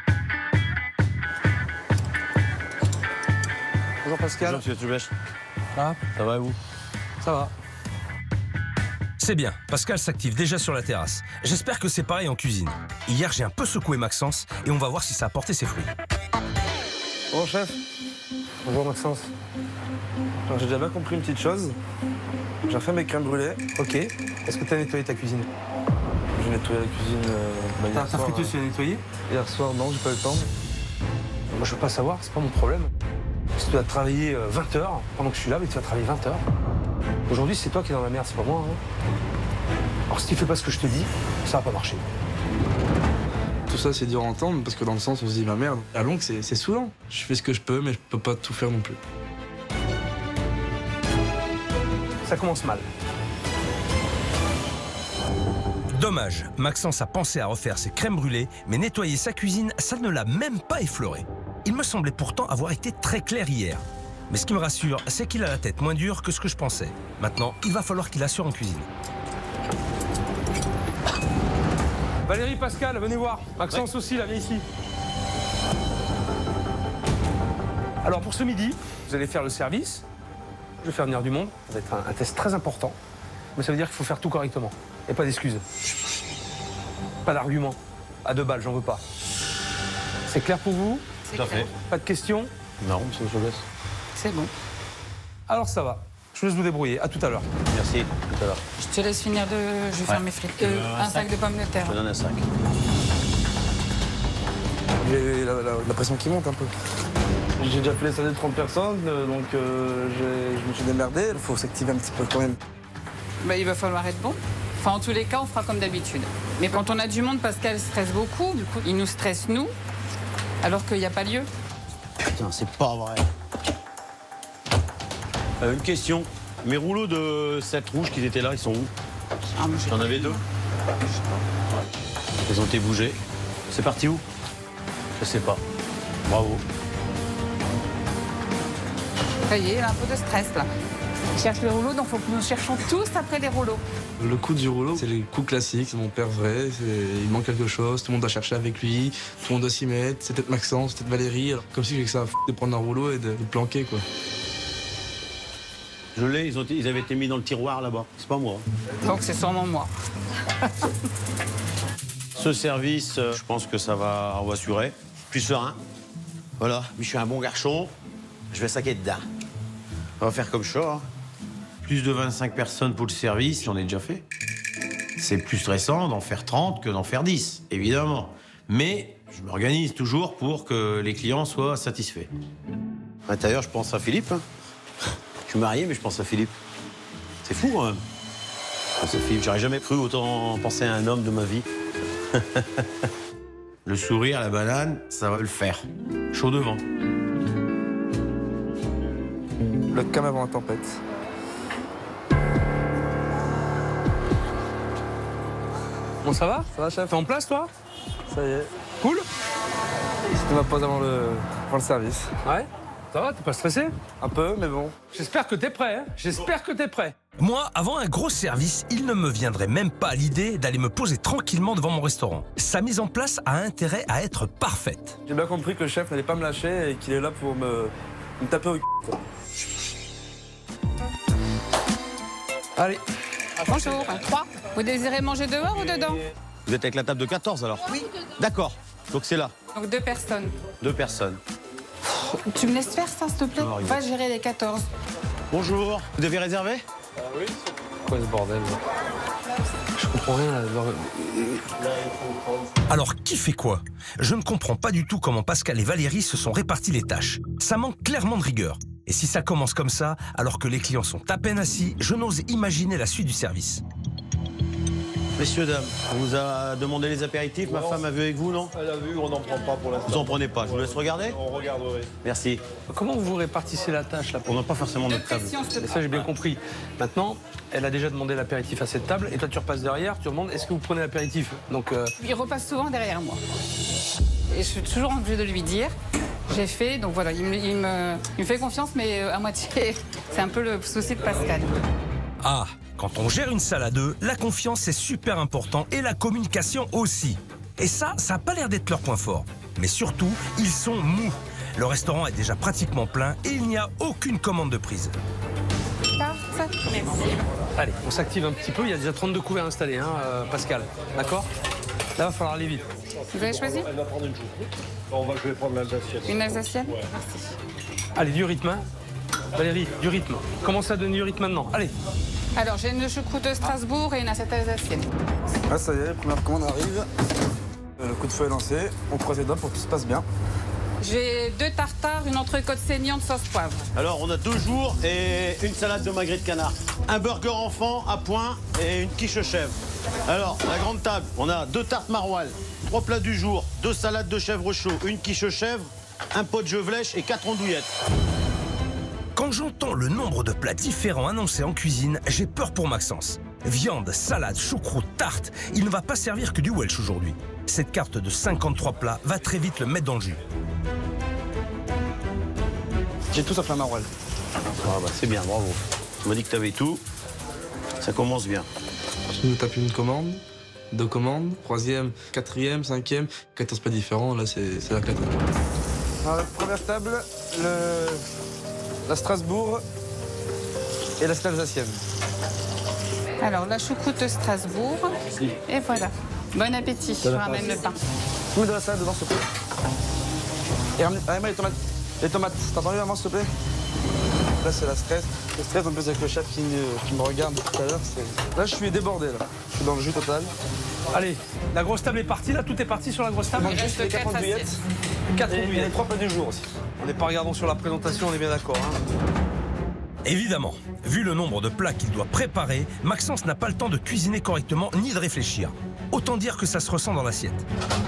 Bonjour Pascal. Bonjour, monsieur Toubèche. Ah, ça va et vous? Ça va. C'est bien, Pascal s'active déjà sur la terrasse. J'espère que c'est pareil en cuisine. Hier, j'ai un peu secoué Maxence et on va voir si ça a porté ses fruits. Bon, chef. Bonjour, Maxence. J'ai déjà bien compris une petite chose. J'ai refait mes crèmes brûlées. Ok. Est-ce que tu as nettoyé ta cuisine? J'ai nettoyé la cuisine euh, bah, hier Ta soir. friteuse, tu l'as nettoyée? Hier soir, non, j'ai pas eu le temps. Moi, je veux pas savoir, c'est pas mon problème. Si tu dois travailler vingt heures pendant que je suis là, mais tu vas travailler vingt heures. Aujourd'hui, c'est toi qui es dans la merde, c'est pas moi. Hein. Alors, si tu fais pas ce que je te dis, ça va pas marcher. Tout ça, c'est dur à entendre parce que dans le sens, on se dit, bah merde, à longue, c'est saoulant. Je fais ce que je peux, mais je peux pas tout faire non plus. Ça commence mal. Dommage, Maxence a pensé à refaire ses crèmes brûlées, mais nettoyer sa cuisine, ça ne l'a même pas effleuré. Il me semblait pourtant avoir été très clair hier. Mais ce qui me rassure, c'est qu'il a la tête moins dure que ce que je pensais. Maintenant, il va falloir qu'il assure en cuisine. Valérie, Pascal, venez voir. Maxence ouais. aussi, là, viens ici. Alors, pour ce midi, vous allez faire le service. Je vais faire venir du monde. Ça va être un, un test très important. Mais ça veut dire qu'il faut faire tout correctement. Et pas d'excuses. Pas d'arguments. À deux balles, j'en veux pas. C'est clair pour vous? Tout à fait. Pas de questions? Non, monsieur le laisse. C'est bon. Alors ça va. Je vous laisse vous débrouiller. À tout à l'heure. Merci, tout à l'heure. Je te laisse finir de... Je vais faire Ouais. mes frites. Euh, un, un sac. sac de pommes de terre. Je te donne un sac. J'ai la, la, la pression qui monte un peu. J'ai déjà fait les salles de trente personnes, donc euh, je me suis démerdé. Il faut s'activer un petit peu quand même. Bah, il va falloir être bon. Enfin, en tous les cas, on fera comme d'habitude. Mais quand on a du monde, Pascal stresse beaucoup. Du coup, il nous stresse, nous, alors qu'il n'y a pas lieu. Putain, c'est pas vrai. Euh, une question. Mes rouleaux de sept rouges qui étaient là, ils sont où? Ah, J'en avais deux. Je sais pas. Ils ont été bougés. C'est parti où? Je sais pas. Bravo. Ça y est, il a un peu de stress, là. Il cherche les rouleaux, donc il faut que nous cherchions tous après les rouleaux. Le coup du rouleau, c'est le coup classique, c'est mon père vrai, il manque quelque chose, tout le monde doit chercher avec lui, tout le monde doit s'y mettre, c'est peut-être Maxence, c'est peut-être Valérie, alors, comme si j'ai que ça à foutre de prendre un rouleau et de le planquer, quoi. Je l'ai, ils, ont, ils avaient été mis dans le tiroir là-bas, c'est pas moi. Donc c'est sûrement moi. Ce service, je pense que ça va, on va assurer. Plus serein. Voilà, mais je suis un bon garçon, je vais saquer dedans. On va faire comme ça. Hein. Plus de vingt-cinq personnes pour le service, j'en ai déjà fait. C'est plus stressant d'en faire trente que d'en faire dix, évidemment. Mais je m'organise toujours pour que les clients soient satisfaits. À l'intérieur, je pense à Philippe. Hein. Je suis marié, mais je pense à Philippe. C'est fou, quand même. Je pense à Philippe. J'aurais jamais cru autant penser à un homme de ma vie. Le sourire, la banane, ça va le faire. Chaud devant. Le calme avant la tempête. Bon, ça va? Ça va, chef? T'es en place, toi? Ça y est. Cool? C'était ma pause avant le, avant le service. Ouais? Ça va? T'es pas stressé? Un peu, mais bon. J'espère que t'es prêt, hein? J'espère que t'es prêt. Moi, avant un gros service, il ne me viendrait même pas à l'idée d'aller me poser tranquillement devant mon restaurant. Sa mise en place a intérêt à être parfaite. J'ai bien compris que le chef n'allait pas me lâcher et qu'il est là pour me, me taper au c***. Allez. Bonjour, trois. Vous désirez manger dehors ou dedans? Vous êtes avec la table de quatorze, alors? Oui. D'accord. Donc c'est là. Donc deux personnes. Deux personnes. Tu me laisses faire ça, s'il te plaît? On va gérer les quatorze. Bonjour. Vous devez réserver? euh, Oui. Quoi ce bordel? Je comprends rien. Alors... alors, qui fait quoi? Je ne comprends pas du tout comment Pascal et Valérie se sont répartis les tâches. Ça manque clairement de rigueur. Et si ça commence comme ça, alors que les clients sont à peine assis, je n'ose imaginer la suite du service. Messieurs, dames, on vous a demandé les apéritifs. Ma femme a vu avec vous, non? Elle a vu, on n'en prend pas pour l'instant. Vous en prenez pas, je vous laisse regarder? On regarderait. Merci. Comment vous répartissez la tâche là? On n'a pas forcément notre table. Et ça, j'ai bien compris. Maintenant, elle a déjà demandé l'apéritif à cette table, et toi, tu repasses derrière, tu demandes est-ce que vous prenez l'apéritif? Donc, euh... il repasse souvent derrière moi. Et je suis toujours obligée de lui dire. J'ai fait, donc voilà, il me, il me, il me fait confiance, mais à moitié. C'est un peu le souci de Pascal. Ah, quand on gère une salle à deux, la confiance est super important et la communication aussi. Et ça, ça n'a pas l'air d'être leur point fort. Mais surtout, ils sont mous. Le restaurant est déjà pratiquement plein et il n'y a aucune commande de prise. Merci. Allez, on s'active un petit peu. Il y a déjà trente-deux couverts installés, hein, euh, Pascal. D'accord? Là, il va falloir aller vite. Vous avez choisi? Elle va prendre une choucroute. On va, je vais prendre l'alsacienne. Une alsacienne? Ouais. Merci. Allez, du rythme. Hein. Valérie, du rythme. Commence à donner du rythme maintenant. Allez. Alors, j'ai une choucroute de Strasbourg et une assiette alsacienne. Ah, ça y est, la première commande arrive. Le coup de feu est lancé. On croise les doigts pour que tout se passe bien. J'ai deux tartares, une entrecôte saignante sauce poivre. Alors, on a deux jours et une salade de magret de canard. Un burger enfant à point et une quiche chèvre. Alors, la grande table, on a deux tartes maroilles, trois plats du jour, deux salades de chèvre chaud, une quiche chèvre, un pot de gevelèche et quatre andouillettes. Quand j'entends le nombre de plats différents annoncés en cuisine, j'ai peur pour Maxence. Viande, salade, choucroute, tarte, il ne va pas servir que du Welsh aujourd'hui. Cette carte de cinquante-trois plats va très vite le mettre dans le jus. J'ai tout sauf la maroilles. Ah bah c'est bien, bravo. Tu m'as dit que tu avais tout. Ça commence bien. Je nous tape une commande, deux commandes, troisième, quatrième, cinquième, quatorze plats différents, là c'est la cata. Alors, la première table, le... la Strasbourg et la alsacienne. Alors, la choucroute de Strasbourg. Merci. Et voilà. Bon appétit, je ramène le pain. Tu mets de la salade dedans, s'il te plaît. Et ramène ah, les tomates. Les tomates, t'as entendu maman, s'il te plaît? Là, c'est la stress. Le stress, en plus, avec le chef qui me, qui me regarde tout à l'heure. Là, je suis débordé, là. Je suis dans le jus total. Allez, la grosse table est partie, là, tout est parti sur la grosse table. Il manque juste les quatre andouillettes. quatre andouillettes. Et les trois plats du jour aussi. On n'est pas regardant sur la présentation, on est bien d'accord. Hein. Évidemment, vu le nombre de plats qu'il doit préparer, Maxence n'a pas le temps de cuisiner correctement ni de réfléchir. Autant dire que ça se ressent dans l'assiette.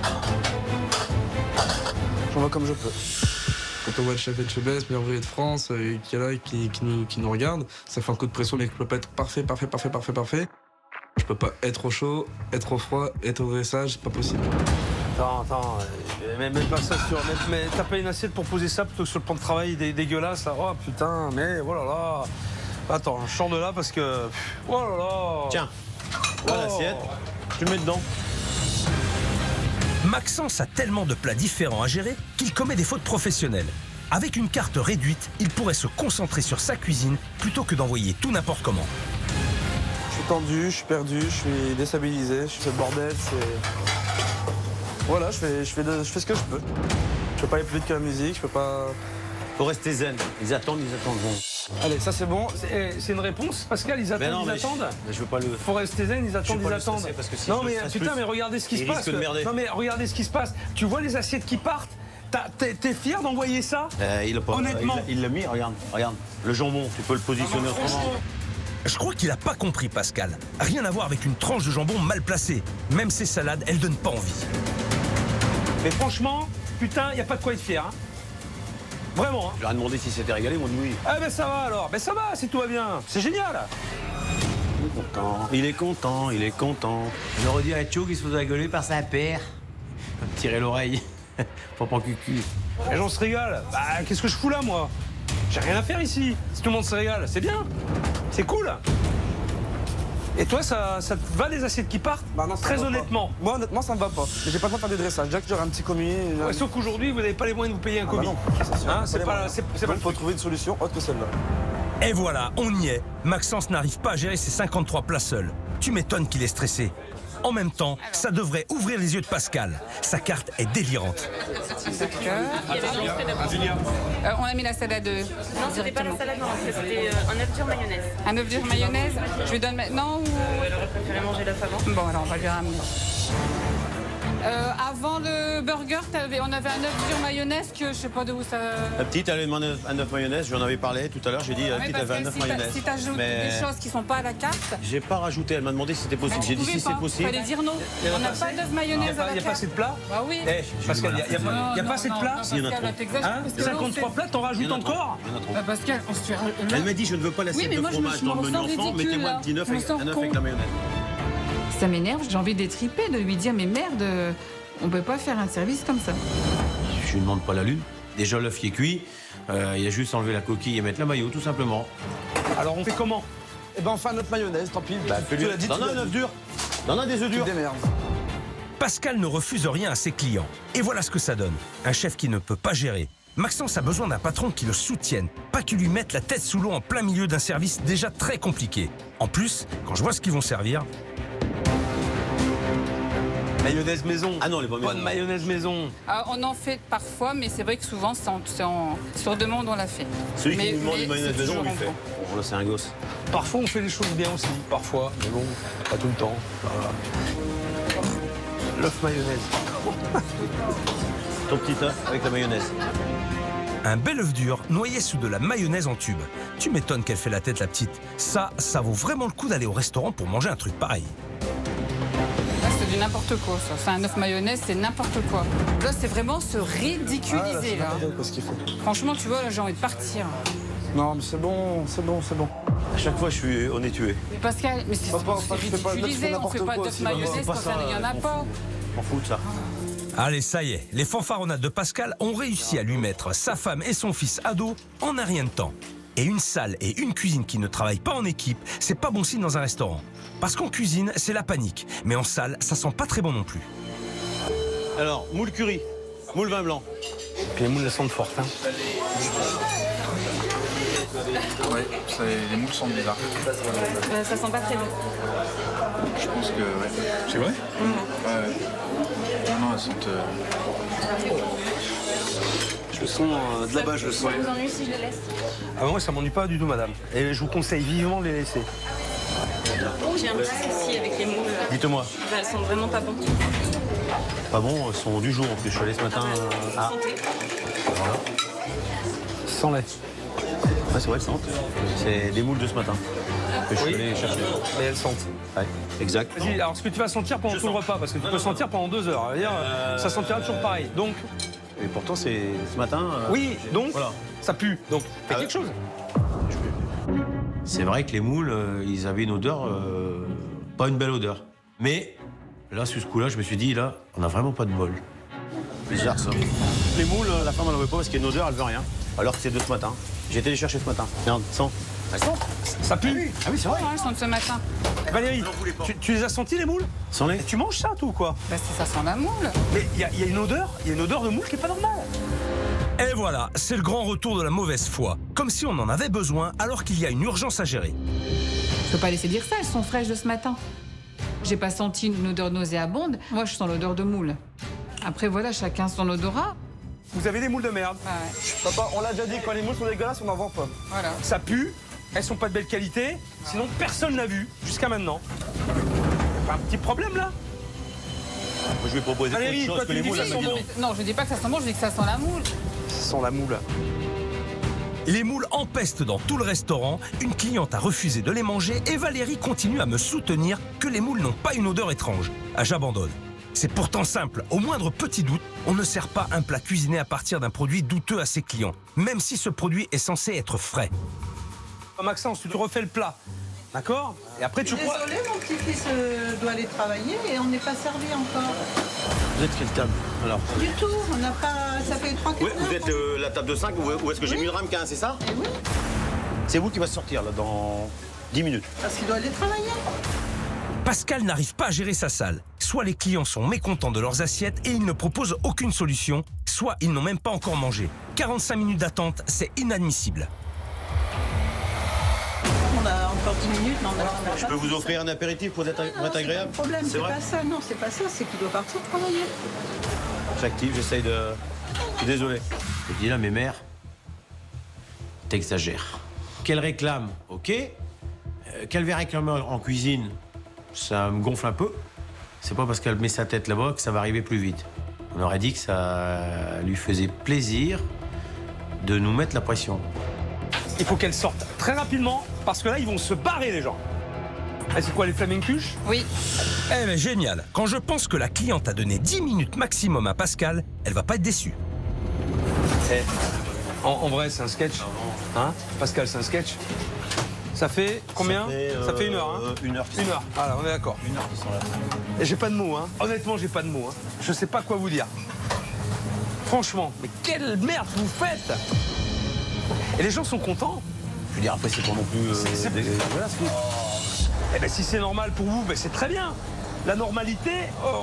J'en vois comme je peux. Quand on voit le chef Etchebest, meilleur ouvrier de France, euh, qui est là et qui, qui, nous, qui nous regarde, ça fait un coup de pression, mais je peux pas être parfait, parfait, parfait, parfait, parfait. Je peux pas être au chaud, être au froid, être au dressage, c'est pas possible. Attends, attends, mais même pas ça sur. Mais, mais t'as pas une assiette pour poser ça plutôt que sur le plan de travail dé, dégueulasse. Oh putain, mais oh là là. Attends, je sors de là parce que. Oh là là. Tiens, voilà oh. L'assiette, tu le mets dedans. Maxence a tellement de plats différents à gérer qu'il commet des fautes professionnelles. Avec une carte réduite, il pourrait se concentrer sur sa cuisine plutôt que d'envoyer tout n'importe comment. Je suis tendu, je suis perdu, je suis déstabilisé, je fais le bordel, c'est... Voilà, je fais, je, fais de, je fais ce que je peux. Je peux pas aller plus vite que la musique, je peux pas... Faut rester zen. Ils attendent, ils attendent bon. Allez, ça c'est bon. C'est une réponse, Pascal, ils attendent, non, ils attendent. Je, je veux pas le... Faut rester zen, ils attendent, ils attendent. Parce que non mais putain, mais regardez ce qui se passe. Non mais regardez ce qui se passe. Tu vois les assiettes qui partent. T'es fier d'envoyer ça? euh, il a pas, Honnêtement. Il l'a mis, regarde, regarde. Le jambon, tu peux le positionner ah, autrement. Je crois qu'il a pas compris, Pascal. Rien à voir avec une tranche de jambon mal placée. Même ces salades, elles donnent pas envie. Mais franchement, putain, y a pas de quoi être fier. Hein. Vraiment. Hein. Je leur ai demandé si c'était régalé, ils m'ont dit oui. Ah ben ça va alors, ben ça va si tout va bien. C'est génial. Il est content, il est content, il est content. J'aurais dit à Tcho qu'il se faisait rigoler par sa paire. Tirer l'oreille. Faut pas cucu. Les gens se régalent. Bah qu'est-ce que je fous là moi? J'ai rien à faire ici. Si tout le monde se régale, c'est bien. C'est cool. Et toi, ça, ça te va les assiettes qui partent? Bah non, très honnêtement. Moi, honnêtement, ça me va pas. J'ai pas le temps de faire du dressage. Déjà que j'aurai un petit commis. Ouais, sauf qu'aujourd'hui, vous n'avez pas les moyens de vous payer un commis. Ah bah hein, c'est pas, c'est pas Il faut trouver une solution autre que celle-là. Et voilà, on y est. Maxence n'arrive pas à gérer ses cinquante-trois plats seul. Tu m'étonnes qu'il est stressé. En même temps, ça devrait ouvrir les yeux de Pascal. Sa carte est délirante. Euh, on a mis la salade de... Non, c'était pas la salade, non, c'était euh, un œuf dur mayonnaise. Un œuf dur mayonnaise? Je lui donne maintenant ou... Elle aurait préféré manger l'œuf avant. Bon, alors on va lui ramener. Euh, avant le burger, avais, on avait un œuf dur mayonnaise que je sais pas d'où ça... La petite, elle avait demandé un œuf mayonnaise, j'en avais parlé tout à l'heure, j'ai dit la ouais, petite avait un œuf si mayonnaise. Si t'ajoutes mais... des choses qui sont pas à la carte... J'ai pas rajouté, elle m'a demandé si c'était possible. Bah, j'ai dit si c'est possible. Il fallait dire non. On n'a pas d'œuf mayonnaise à la carte. Il n'y a pas assez de plats? Bah oui. Eh, Pascal, il n'y a, a, a, a pas assez de plats? Si, il y en a trop. Hein, cinquante-trois plats, t'en rajoutes encore? Il y en a trop. Bah, Pascal, on se fait... Elle m'a dit je ne veux pas l'assiette oui, de fromage dans le menu enfant, mettez-moi un petit œuf avec, un œuf avec la mayonnaise. Ça m'énerve, j'ai envie d'étriper, de lui dire mais merde, on peut pas faire un service comme ça. Je lui demande pas la lune. Déjà l'œuf qui est cuit, euh, il y a juste à enlever la coquille et mettre la maillot, tout simplement. Alors on fait comment? Eh ben on fait un œuf mayonnaise, tant pis. Bah, tu l'as dit. T'en as un œuf dur? T'en as des œufs durs? Tu te démerdes. Pascal ne refuse rien à ses clients. Et voilà ce que ça donne. Un chef qui ne peut pas gérer. Maxence a besoin d'un patron qui le soutienne, pas qui lui mette la tête sous l'eau en plein milieu d'un service déjà très compliqué. En plus, quand je vois ce qu'ils vont servir... Mayonnaise maison. Ah non, les bonnes Bonne mayonnaise maison. Ah, on en fait parfois, mais c'est vrai que souvent, c'est en, c'est en, sur demande, on l'a fait. Celui mais, qui nous demande mais une mayonnaise c'est maison, on toujours lui fait. bon. Bon, là, c'est un gosse. Parfois, on fait les choses bien aussi. Parfois, mais bon, pas tout le temps. Voilà. L'œuf mayonnaise. Ton petit œuf avec la mayonnaise. Un bel œuf dur noyé sous de la mayonnaise en tube. Tu m'étonnes qu'elle fait la tête, la petite. Ça, ça vaut vraiment le coup d'aller au restaurant pour manger un truc pareil. Là, c'est du n'importe quoi, ça. C'est un œuf mayonnaise, c'est n'importe quoi. Là, c'est vraiment se ridiculiser, Ah, là. là. Qu'est-ce qu'il faut? Franchement, tu vois, là, j'ai envie de partir. Non, mais c'est bon, c'est bon, c'est bon. À chaque fois, je suis, on est tué. Mais Pascal, mais c'est Papa, c'est papa, tu fais pas- tu fais ridiculisé. On n'importe fait pas quoi d'œuf aussi, mayonnaise c'est pas quand ça, il n'y en a on pas. M'en fous de ça. Allez, ça y est, les fanfaronnades de Pascal ont réussi à lui mettre sa femme et son fils à dos en un rien de temps. Et une salle et une cuisine qui ne travaillent pas en équipe, c'est pas bon signe dans un restaurant. Parce qu'en cuisine, c'est la panique. Mais en salle, ça sent pas très bon non plus. Alors, moule curry, moule vin blanc. Puis les moules, elles sentent fortes. Hein. Oui, les moules sont bizarres. Euh, ça sent pas très bon. Je pense que, ouais. C'est vrai mmh. Ouais. Non, non, elles sont... Euh... Je le sens euh, de là-bas, je le sens. Ça vous ennuie si je les laisse? Ah, moi, ça m'ennuie pas du tout, madame. Et je vous conseille vivement de les laisser. J'ai un petit souci avec les moules. Dites-moi. Bah, elles sont vraiment pas bonnes. Pas bon, elles sont du jour en plus. Je suis allé ce matin. Ah. Voilà. Sans lait. Ouais, c'est vrai, elles sentent. C'est des moules de ce matin que je suis Oui, allé chercher. mais elles sentent. Ouais, exact. Vas-y, alors ce que tu vas sentir pendant Je tout le sens. repas, parce que tu peux sentir pendant deux heures. C'est-à-dire, Euh... ça sentira toujours pareil. Donc, Et pourtant, c'est ce matin. euh, oui, donc, voilà. ça pue. Donc, fais Ah quelque chose. C'est vrai que les moules, euh, ils avaient une odeur, euh, pas une belle odeur. Mais là, sous ce coup-là, je me suis dit, là, on n'a vraiment pas de bol. Bizarre ça. Les moules, la femme, elle n'en veut pas parce qu'il y a une odeur, elle veut rien. Alors que c'est de ce matin. J'ai été les chercher ce matin. Regarde, sens. Elles sentent. Ça pue. Ah oui, c'est vrai. Ouais, elles sont de ce matin. Valérie, tu, tu les as sentis, les moules? Sans les. Et tu manges ça, tout ou quoi? Bah, c'est ça sent la moule. Mais il y, a- y a une odeur, il y a une odeur de moule qui est pas normale. Et voilà, c'est le grand retour de la mauvaise foi. Comme si on en avait besoin alors qu'il y a une urgence à gérer. Je peux pas laisser dire ça, elles sont fraîches de ce matin. J'ai pas senti une odeur nauséabonde. Moi, je sens l'odeur de moule. Après, voilà, chacun son odorat. Vous avez des moules de merde. Ah ouais. Papa, on l'a déjà dit, quand les moules sont dégueulasses, on n'en vend pas. Voilà. Ça pue, elles sont pas de belle qualité, sinon personne l'a vu jusqu'à maintenant. Pas un petit problème là? Moi, je vais proposer Valérie, autre chose toi, que tu les dis moules. qu'ils elle sont m'a dit bons. non. Non, je dis pas que ça sent bon, je dis que ça sent la moule. Ça sent la moule. Les moules empestent dans tout le restaurant, une cliente a refusé de les manger et Valérie continue à me soutenir que les moules n'ont pas une odeur étrange. Ah, j'abandonne. C'est pourtant simple, au moindre petit doute, on ne sert pas un plat cuisiné à partir d'un produit douteux à ses clients, même si ce produit est censé être frais. Maxence, tu te refais le plat, d'accord? Et après tu crois... Désolé, mon petit-fils euh, doit aller travailler et on n'est pas servi encore. Vous êtes quelle table alors? Du tout, on n'a pas. Ça fait trois Oui, quatre vous heures êtes qu'on- euh, la table de cinq ou est-ce que j'ai Oui. mis le ramequin, c'est ça? Eh oui, C'est vous qui va sortir là dans dix minutes. parce qu'il doit aller travailler. Pascal n'arrive pas à gérer sa salle. Soit les clients sont mécontents de leurs assiettes et ils ne proposent aucune solution, soit ils n'ont même pas encore mangé. quarante-cinq minutes d'attente, c'est inadmissible. On a encore dix minutes, mais on a. on a Je pas peux vous fait offrir un apéritif pour être, ça. pour Non, être c'est agréable? pas le problème, c'est vrai? pas ça, non, c'est pas ça, c'est qu'il doit partir travailler. J'active, j'essaye de... Je suis désolé. Je dis là, mes mères, t'exagères. Qu'elle réclame, ok. Euh, Qu'elle va réclamer en cuisine, ça me gonfle un peu. C'est pas parce qu'elle met sa tête là-bas que ça va arriver plus vite. On aurait dit que ça lui faisait plaisir de nous mettre la pression. Il faut qu'elle sorte très rapidement, parce que là, ils vont se barrer, les gens. Ah, c'est quoi, les flamencuches? Oui. Eh mais génial. Quand je pense que la cliente a donné dix minutes maximum à Pascal, elle va pas être déçue. Eh, en, en vrai, c'est un sketch. Hein? Pascal, c'est un sketch. Ça fait combien? Ça fait, Ça fait une heure, hein? euh, une heure. Une heure. Voilà, on est d'accord. Une heure qui sont là. Et j'ai pas de mots, hein. Honnêtement, j'ai pas de mots, hein. Je sais pas quoi vous dire. Franchement, mais quelle merde vous faites! Et les gens sont contents. Je veux dire, après, c'est pas non plus... euh, C'est- c'est- des- Voilà, c'est... Eh ben, si c'est normal pour vous, ben, c'est très bien. La normalité, oh,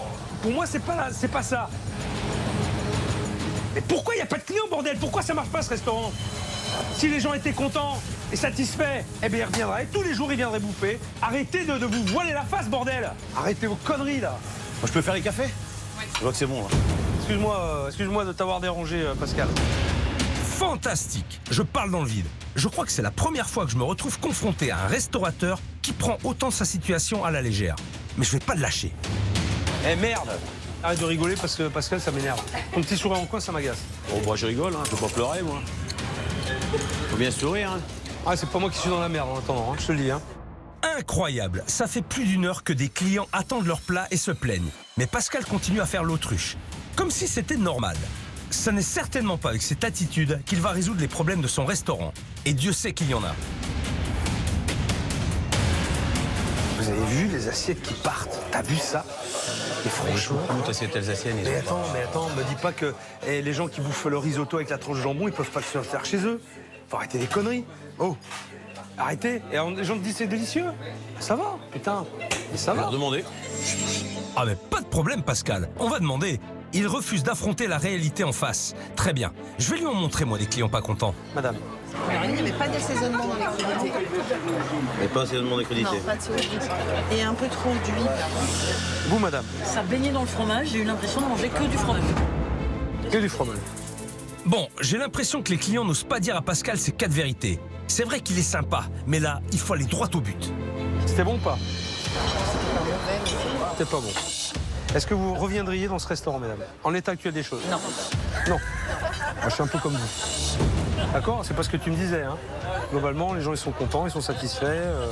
Pour moi, c'est pas, là, c'est pas ça. Mais pourquoi il n'y a pas de clients, bordel? Pourquoi ça marche pas, ce restaurant? Si les gens étaient contents et satisfaits, eh bien, ils reviendraient. Tous les jours, ils viendraient bouffer. Arrêtez de, de vous voiler la face, bordel. Arrêtez vos conneries, là. Moi, je peux faire les cafés? Oui. Je vois que c'est bon, là. Excuse-moi, euh, excuse-moi de t'avoir dérangé, euh, Pascal. Fantastique. Je parle dans le vide. Je crois que c'est la première fois que je me retrouve confronté à un restaurateur qui prend autant sa situation à la légère. Mais je vais pas le lâcher. Eh merde! Arrête de rigoler parce que Pascal, ça m'énerve. Ton petit sourire en coin, ça m'agace. Bon, moi, je rigole, hein. Je peux pas pleurer, moi. Faut bien sourire, hein. Ah, c'est pas moi qui suis dans la merde en attendant, hein, je te le dis, hein. Incroyable. Ça fait plus d'une heure que des clients attendent leur plat et se plaignent. Mais Pascal continue à faire l'autruche. Comme si c'était normal. Ça n'est certainement pas avec cette attitude qu'il va résoudre les problèmes de son restaurant. Et Dieu sait qu'il y en a. Vous avez vu les assiettes qui partent? T'as vu ça? Et franchement... Où t'assiettes alsaciennes? Mais attends, mais attends, me dis pas que eh, les gens qui bouffent le risotto avec la tranche de jambon, ils peuvent pas se le faire chez eux. Faut arrêter les conneries. Oh, arrêtez. Et les gens te disent c'est délicieux. Ça va, putain. Et ça va. leur demander. Ah mais pas de problème, Pascal. On va demander. Il refuse d'affronter la réalité en face. Très bien. Je vais lui en montrer, moi, des clients pas contents. Madame. Alors, il n'y avait pas d'assaisonnement dans les crudités. Et pas assaisonnement des crudités. Non, pas de sauce. Et un peu trop d'huile. Vous, madame. Ça baignait dans le fromage, j'ai eu l'impression de manger que du fromage. Que du fromage. Bon, j'ai l'impression que les clients n'osent pas dire à Pascal ces quatre vérités. C'est vrai qu'il est sympa, mais là, il faut aller droit au but. C'était bon ou pas? C'était pas bon. Est-ce que vous reviendriez dans ce restaurant, mesdames? En l'état actuel des choses? Non. Non. Moi, je suis un peu comme vous. D'accord? C'est pas ce que tu me disais, hein. Globalement, les gens, ils sont contents, ils sont satisfaits. Euh...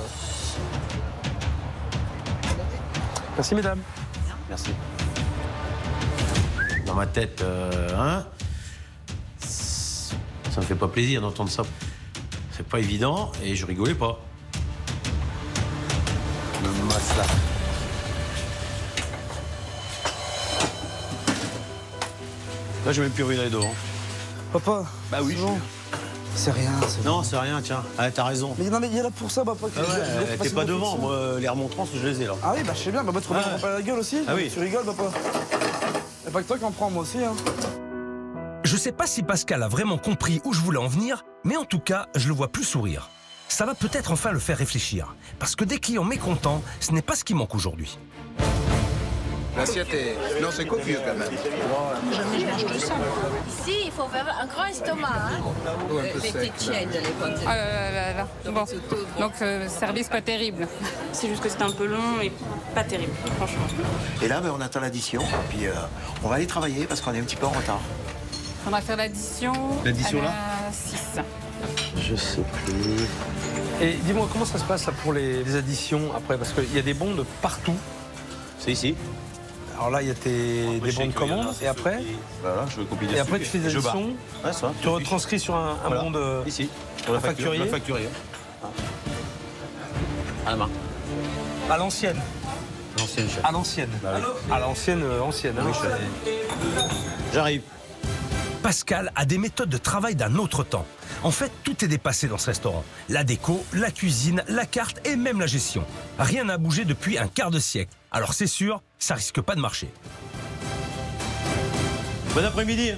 Merci, mesdames. Merci. Dans ma tête, euh, hein, ça me fait pas plaisir d'entendre ça. C'est pas évident et je rigolais pas. Le masla. Là, j'ai même plus envie d'aller devant. Papa. Bah oui, je bon. C'est rien. Non, c'est rien, tiens. Ah, t'as raison. Mais non, mais il est là pour ça, papa. Ah ouais, t'es pas devant. Moi, les remontrances, je les ai là. Ah oui, bah je sais bien. Bah, tu remets Ah. pas la gueule aussi. Ah oui. Tu rigoles, papa. Y'a pas que toi qui en prends, moi aussi, hein. Je sais pas si Pascal a vraiment compris où je voulais en venir, mais en tout cas, je le vois plus sourire. Ça va peut-être enfin le faire réfléchir, parce que des clients mécontents, ce n'est pas ce qui manque aujourd'hui. L'assiette est... Non, c'est copieux quand même. Jamais je mange tout ça. Ici, il faut faire un grand estomac. Hein. Ou un peu Avec sec, des tièdes, les potes. Ah là là là là. Bon. Donc, euh, service pas terrible. C'est juste que c'était un peu long et pas terrible, franchement. Et là, ben, on attend l'addition. Puis euh, on va aller travailler parce qu'on est un petit peu en retard. On va faire l'addition. L'addition, là six. Je sais plus. Et dis-moi, comment ça se passe là, pour les, les additions après? Parce qu'il y a des bons de partout. C'est ici. Alors là, il y a tes, des bons de commande. Et après? Voilà, je copie des Et après, trucs tu fais des je barre. additions. Ouais, ça. Tu retranscris sur un, un Voilà. bon de. Ici. Sur la un facture, facturier. la facturier. À la main. À l'ancienne. L'ancienne chef. À l'ancienne. Bah oui. À l'ancienne, euh, ancienne. hein. Oui, chef. J'arrive. Pascal a des méthodes de travail d'un autre temps. En fait, tout est dépassé dans ce restaurant. La déco, la cuisine, la carte et même la gestion. Rien n'a bougé depuis un quart de siècle. Alors c'est sûr, ça risque pas de marcher. Bon après-midi.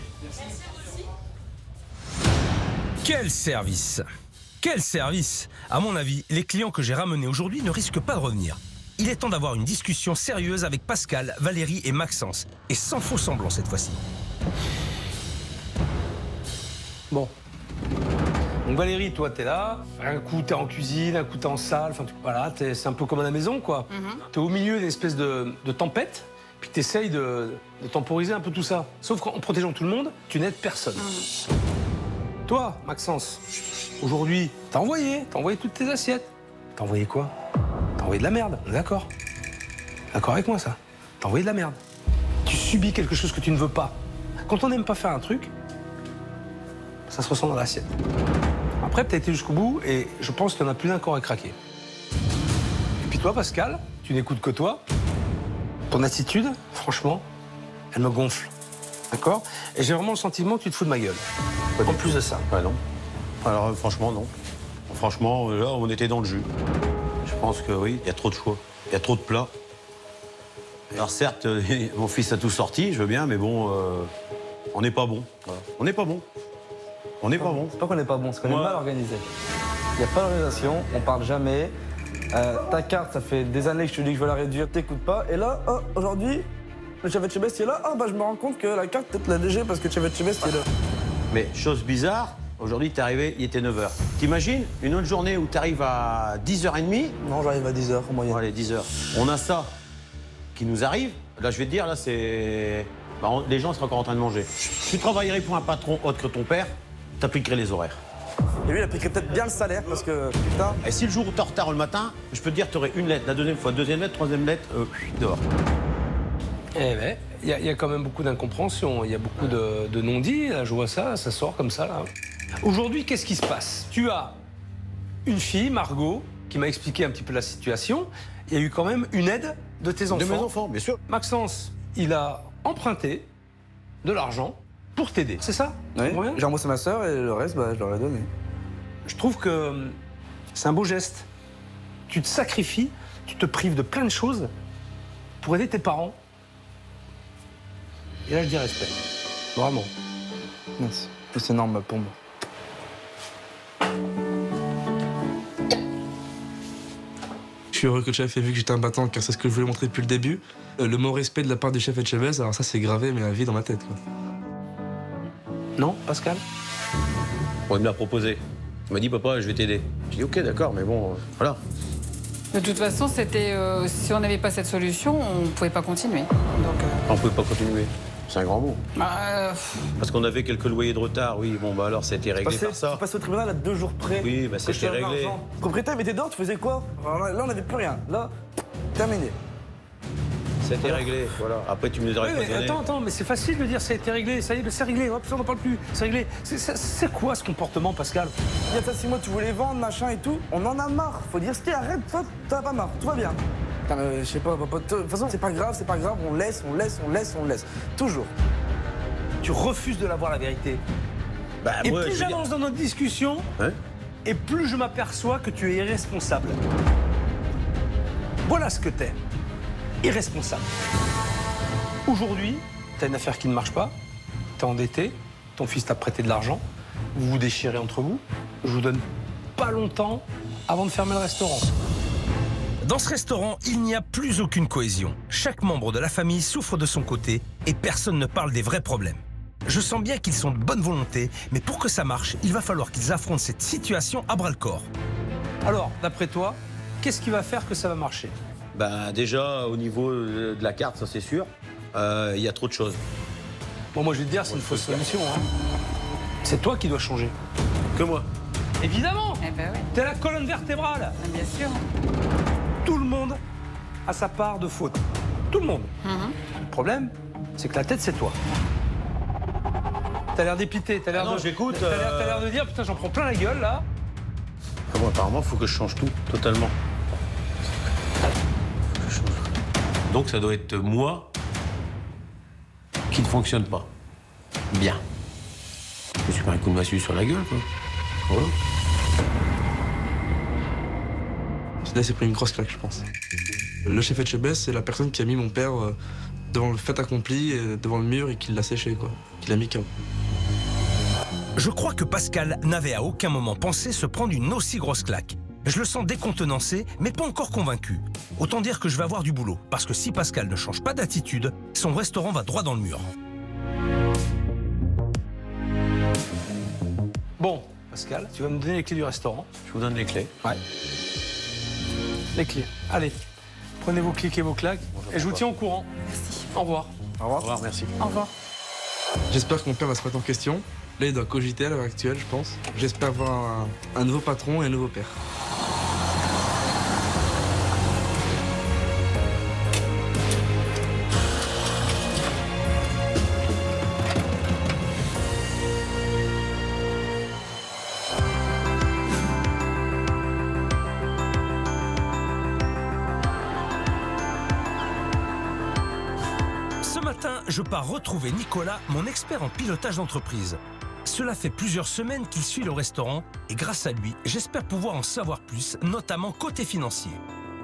Quel service! Quel service! À mon avis, les clients que j'ai ramenés aujourd'hui ne risquent pas de revenir. Il est temps d'avoir une discussion sérieuse avec Pascal, Valérie et Maxence. Et sans faux semblant cette fois-ci. Bon. Donc Valérie, toi, t'es là. Un coup, t'es en cuisine, un coup, t'es en salle. Enfin, tu- voilà, t'es- c'est un peu comme à la maison, quoi. T'es au milieu d'une espèce de, de tempête, puis t'essayes de, de temporiser un peu tout ça. Sauf qu'en protégeant tout le monde, tu n'aides personne. Toi, Maxence, aujourd'hui, t'as envoyé, t'as envoyé toutes tes assiettes. T'as envoyé quoi? T'as envoyé de la merde, on est d'accord? D'accord avec moi, ça? T'as envoyé de la merde. Tu subis quelque chose que tu ne veux pas. Quand on n'aime pas faire un truc, ça se ressent dans l'assiette. Après, tu as été jusqu'au bout et je pense qu'il y en a plus d'un corps à craquer. Et puis toi, Pascal, tu n'écoutes que toi. Ton attitude, franchement, elle me gonfle. D'accord? Et j'ai vraiment le sentiment que tu te fous de ma gueule. En plus de ça. Ouais, non. Alors, euh, franchement, non. Franchement, euh, là, on était dans le jus. Je pense que oui, il y a trop de choix. Il y a trop de plats. Alors certes, euh, mon fils a tout sorti, je veux bien, mais bon, euh, on n'est pas bon. Voilà. On n'est pas bon. On n'est pas bon. C'est pas qu'on n'est pas bon, c'est qu'on Moi... est mal organisé. Il n'y a pas d'organisation, on parle jamais. Euh, ta carte, ça fait des années que je te dis que je veux la réduire, t'écoutes pas. Et là, oh, aujourd'hui, le chef Etchebest est là. Ah bah je me rends compte que la carte peut-être la léger parce que le chef Etchebest est là. Mais chose bizarre, aujourd'hui t'es arrivé, il était neuf heures. T'imagines une autre journée où t'arrives à dix heures trente? Non, j'arrive à dix heures en moyenne. Bon, allez, dix heures. On a ça qui nous arrive. Là, je vais te dire, là, c'est... Bah, on... les gens seraient encore en train de manger. Tu travaillerais pour un patron autre que ton père, t'appliquerais les horaires. Et lui, il appliquerait peut-être bien le salaire parce que, putain... Et si le jour où t'es en retard le matin, je peux te dire, t'aurais une lettre, la deuxième fois, deuxième lettre, troisième lettre, euh, dehors. Eh ben, il y, y a quand même beaucoup d'incompréhension, il y a beaucoup de, de non-dits, là, je vois ça, ça sort comme ça, là. Aujourd'hui, qu'est-ce qui se passe? Tu as une fille, Margot, qui m'a expliqué un petit peu la situation. Il y a eu quand même une aide de tes enfants. De mes enfants, bien sûr. Maxence, il a emprunté de l'argent pour t'aider, c'est ça? Oui, j'ai remboursé ma soeur et le reste, bah, je leur ai donné. Je trouve que c'est un beau geste. Tu te sacrifies, tu te prives de plein de choses pour aider tes parents. Et là, je dis respect. Vraiment. Merci. C'est énorme pour moi. Je suis heureux que le chef ait vu que j'étais un battant, car c'est ce que je voulais montrer depuis le début. Le mot respect de la part du chef Etchebest, alors ça, c'est gravé, mais à vie dans ma tête, quoi. Non, Pascal? Bon, il me l'a proposé. Il m'a dit, papa, je vais t'aider. J'ai dit, ok, d'accord, mais bon, euh, voilà. De toute façon, c'était euh, si on n'avait pas cette solution, on ne pouvait pas continuer. Donc, euh... On ne pouvait pas continuer. C'est un grand mot. Bah, euh... Parce qu'on avait quelques loyers de retard, oui, bon, bah alors ça a été réglé passé, par ça. Tu passé au tribunal à deux jours près. Oui, bah c'était réglé. Le propriétaire mettait dehors, tu faisais quoi? Alors là, là, on n'avait plus rien. Là, terminé. C'était réglé, voilà. Après, tu me les aurais oui, pas mais donné. Attends, attends, mais c'est facile de dire ça a été réglé, ça y est, c'est réglé, hop, ça on n'en parle plus, c'est réglé. C'est quoi ce comportement, Pascal? Il y a ça six mois, tu voulais vendre, machin et tout. On en a marre. Faut dire ce qui est, arrête, toi, t'as pas marre, tout va bien. Putain, euh, je sais pas, papa, de toute façon, c'est pas grave, c'est pas grave, on laisse, on laisse, on laisse, on laisse. Toujours. Tu refuses de l'avoir, la vérité. Bah, et moi, plus j'avance dire... dans notre discussion, hein, et plus je m'aperçois que tu es irresponsable. Voilà ce que t'es. Irresponsable. Aujourd'hui, t'as une affaire qui ne marche pas, t'es endetté, ton fils t'a prêté de l'argent, vous vous déchirez entre vous, je vous donne pas longtemps avant de fermer le restaurant. Dans ce restaurant, il n'y a plus aucune cohésion. Chaque membre de la famille souffre de son côté et personne ne parle des vrais problèmes. Je sens bien qu'ils sont de bonne volonté, mais pour que ça marche, il va falloir qu'ils affrontent cette situation à bras-le-corps. Alors, d'après toi, qu'est-ce qui va faire que ça va marcher? Bah déjà, au niveau de la carte, ça c'est sûr, il euh, y a trop de choses. Bon, moi je vais te dire, c'est une fausse solution. Hein. C'est toi qui dois changer. Que moi? Évidemment. Eh ben oui. T'es la colonne vertébrale. Bien sûr. Tout le monde a sa part de faute. Tout le monde. Mm-hmm. Le problème, c'est que la tête, c'est toi. T'as l'air dépité, t'as l'air ah non, de... j'écoute. T'as l'air euh... de dire, putain, j'en prends plein la gueule, là. Ah bon, apparemment, il faut que je change tout, totalement. Donc ça doit être moi qui ne fonctionne pas. Bien. Je me suis pris un coup de massue sur la gueule, quoi. Voilà. Là, c'est pris une grosse claque, je pense. Le chef Etchebest, c'est la personne qui a mis mon père devant le fait accompli, devant le mur et qui l'a séché, quoi. Qui l'a mis K O. Je crois que Pascal n'avait à aucun moment pensé se prendre une aussi grosse claque. Je le sens décontenancé, mais pas encore convaincu. Autant dire que je vais avoir du boulot, parce que si Pascal ne change pas d'attitude, son restaurant va droit dans le mur. Bon, Pascal, tu vas me donner les clés du restaurant. Je vous donne les clés. Ouais. Les clés. Allez, prenez vos clics et vos claques, et je vous tiens au courant. Merci. Au revoir. Au revoir. Au revoir, merci. Au revoir. J'espère que mon père va se mettre en question. Là, il doit cogiter à l'heure actuelle, je pense. J'espère avoir un, un nouveau patron et un nouveau père. Ce matin, je pars retrouver Nicolas, mon expert en pilotage d'entreprise. Cela fait plusieurs semaines qu'il suit le restaurant et grâce à lui, j'espère pouvoir en savoir plus, notamment côté financier.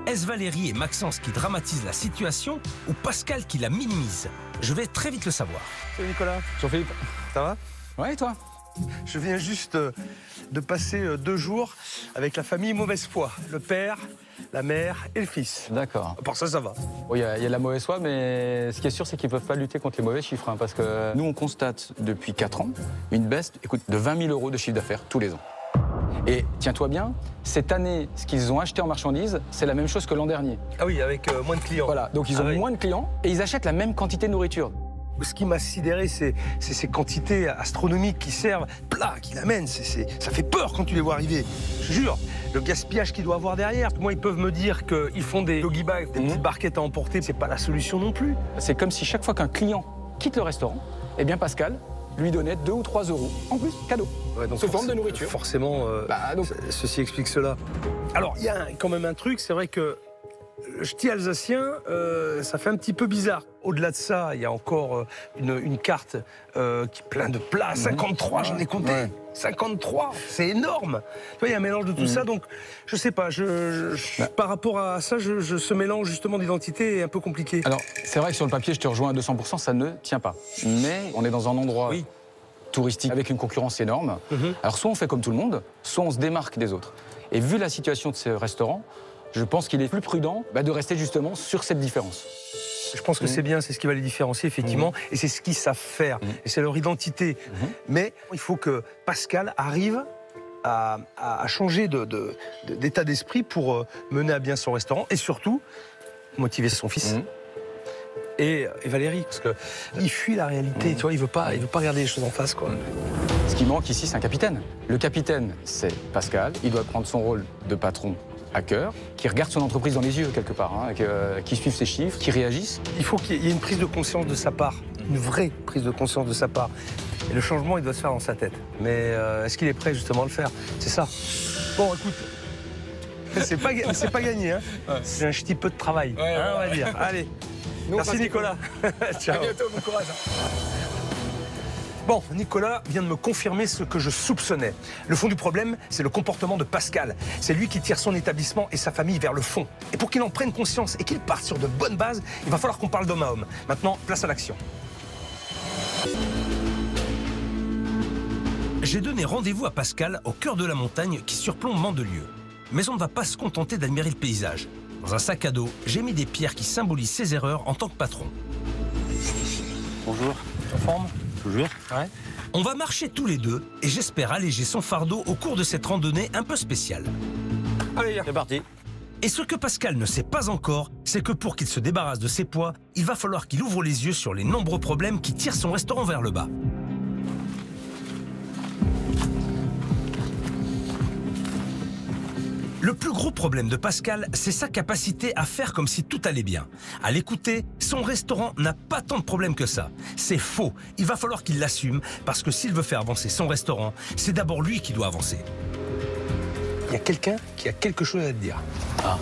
Est-ce Valérie et Maxence qui dramatisent la situation ou Pascal qui la minimise? Je vais très vite le savoir. Salut Nicolas. Jean-Philippe, Ça va? ouais, et toi? Je viens juste euh, de passer euh, deux jours avec la famille Mauvaise Foi. Le père, la mère et le fils. D'accord. Pour ça, ça va. Il y, a, y a la mauvaise foi, mais ce qui est sûr, c'est qu'ils ne peuvent pas lutter contre les mauvais chiffres. Hein, parce que nous, on constate depuis quatre ans une baisse, écoute, de vingt mille euros de chiffre d'affaires tous les ans. Et tiens-toi bien, cette année, ce qu'ils ont acheté en marchandises, c'est la même chose que l'an dernier. Ah oui, avec euh, moins de clients. Voilà, donc ils ont Ah oui. moins de clients et ils achètent la même quantité de nourriture. Ce qui m'a sidéré, c'est ces quantités astronomiques qui servent, plats qu'ils amènent. C'est, c'est, ça fait peur quand tu les vois arriver. Je jure, le gaspillage qu'il doit avoir derrière. Moi, ils peuvent me dire qu'ils font des doggy bags, des mmh. petites barquettes à emporter. C'est pas la solution non plus. C'est comme si chaque fois qu'un client quitte le restaurant, eh bien Pascal lui donnait deux ou trois euros en plus, cadeau, ouais, donc sous forme de nourriture. Forcément, euh, bah, donc... ceci explique cela. Alors, il y a quand même un truc, c'est vrai que le ch'ti alsacien, euh, ça fait un petit peu bizarre. Au-delà de ça, il y a encore une, une carte euh, qui est pleine de plats. cinquante-trois, j'en ai compté. Ouais. cinquante-trois, c'est énorme. Tu vois, il y a un mélange de tout mmh. ça. Donc, je sais pas, je, je, bah. par rapport à ça, je, je, ce mélange justement d'identité est un peu compliqué. Alors, c'est vrai que sur le papier, je te rejoins à deux cents pour cent, ça ne tient pas. Mais on est dans un endroit oui. touristique avec une concurrence énorme. Mmh. Alors, soit on fait comme tout le monde, soit on se démarque des autres. Et vu la situation de ces restaurants, je pense qu'il est plus prudent bah, de rester justement sur cette différence. Je pense que mmh. c'est bien, c'est ce qui va les différencier, effectivement, mmh. et c'est ce qu'ils savent faire, mmh. et c'est leur identité. Mmh. Mais il faut que Pascal arrive à, à changer de, de, de, d'état d'esprit pour mener à bien son restaurant, et surtout, motiver son fils. Mmh. Et, et Valérie, parce qu'il fuit la réalité, mmh. tu vois, il ne veut pas, il veut pas regarder les choses en face, quoi. Ce qui manque ici, c'est un capitaine. Le capitaine, c'est Pascal, il doit prendre son rôle de patron à cœur, qui regarde son entreprise dans les yeux quelque part, hein, qui, euh, qui suivent ses chiffres, qui réagissent. Il faut qu'il y ait une prise de conscience de sa part, une vraie prise de conscience de sa part. Et le changement, il doit se faire dans sa tête. Mais euh, est-ce qu'il est prêt justement à le faire? C'est ça. Bon, écoute, c'est pas, c'est pas gagné, hein. Ouais. C'est un petit peu de travail, ouais, hein, ouais, on va dire. Allez, nous, merci Nicolas. Ciao. À bientôt, bon courage. Bon, Nicolas vient de me confirmer ce que je soupçonnais. Le fond du problème, c'est le comportement de Pascal. C'est lui qui tire son établissement et sa famille vers le fond. Et pour qu'il en prenne conscience et qu'il parte sur de bonnes bases, il va falloir qu'on parle d'homme à homme. Maintenant, place à l'action. J'ai donné rendez-vous à Pascal au cœur de la montagne qui surplombe Mandelieu. Mais on ne va pas se contenter d'admirer le paysage. Dans un sac à dos, j'ai mis des pierres qui symbolisent ses erreurs en tant que patron. Bonjour. En forme ? Toujours. Ouais. On va marcher tous les deux et j'espère alléger son fardeau au cours de cette randonnée un peu spéciale. Allez, c'est parti. Et ce que Pascal ne sait pas encore, c'est que pour qu'il se débarrasse de ses poids, il va falloir qu'il ouvre les yeux sur les nombreux problèmes qui tirent son restaurant vers le bas. Le plus gros problème de Pascal, c'est sa capacité à faire comme si tout allait bien. À l'écouter, son restaurant n'a pas tant de problèmes que ça. C'est faux. Il va falloir qu'il l'assume, parce que s'il veut faire avancer son restaurant, c'est d'abord lui qui doit avancer. Il y a quelqu'un qui a quelque chose à te dire. Ah.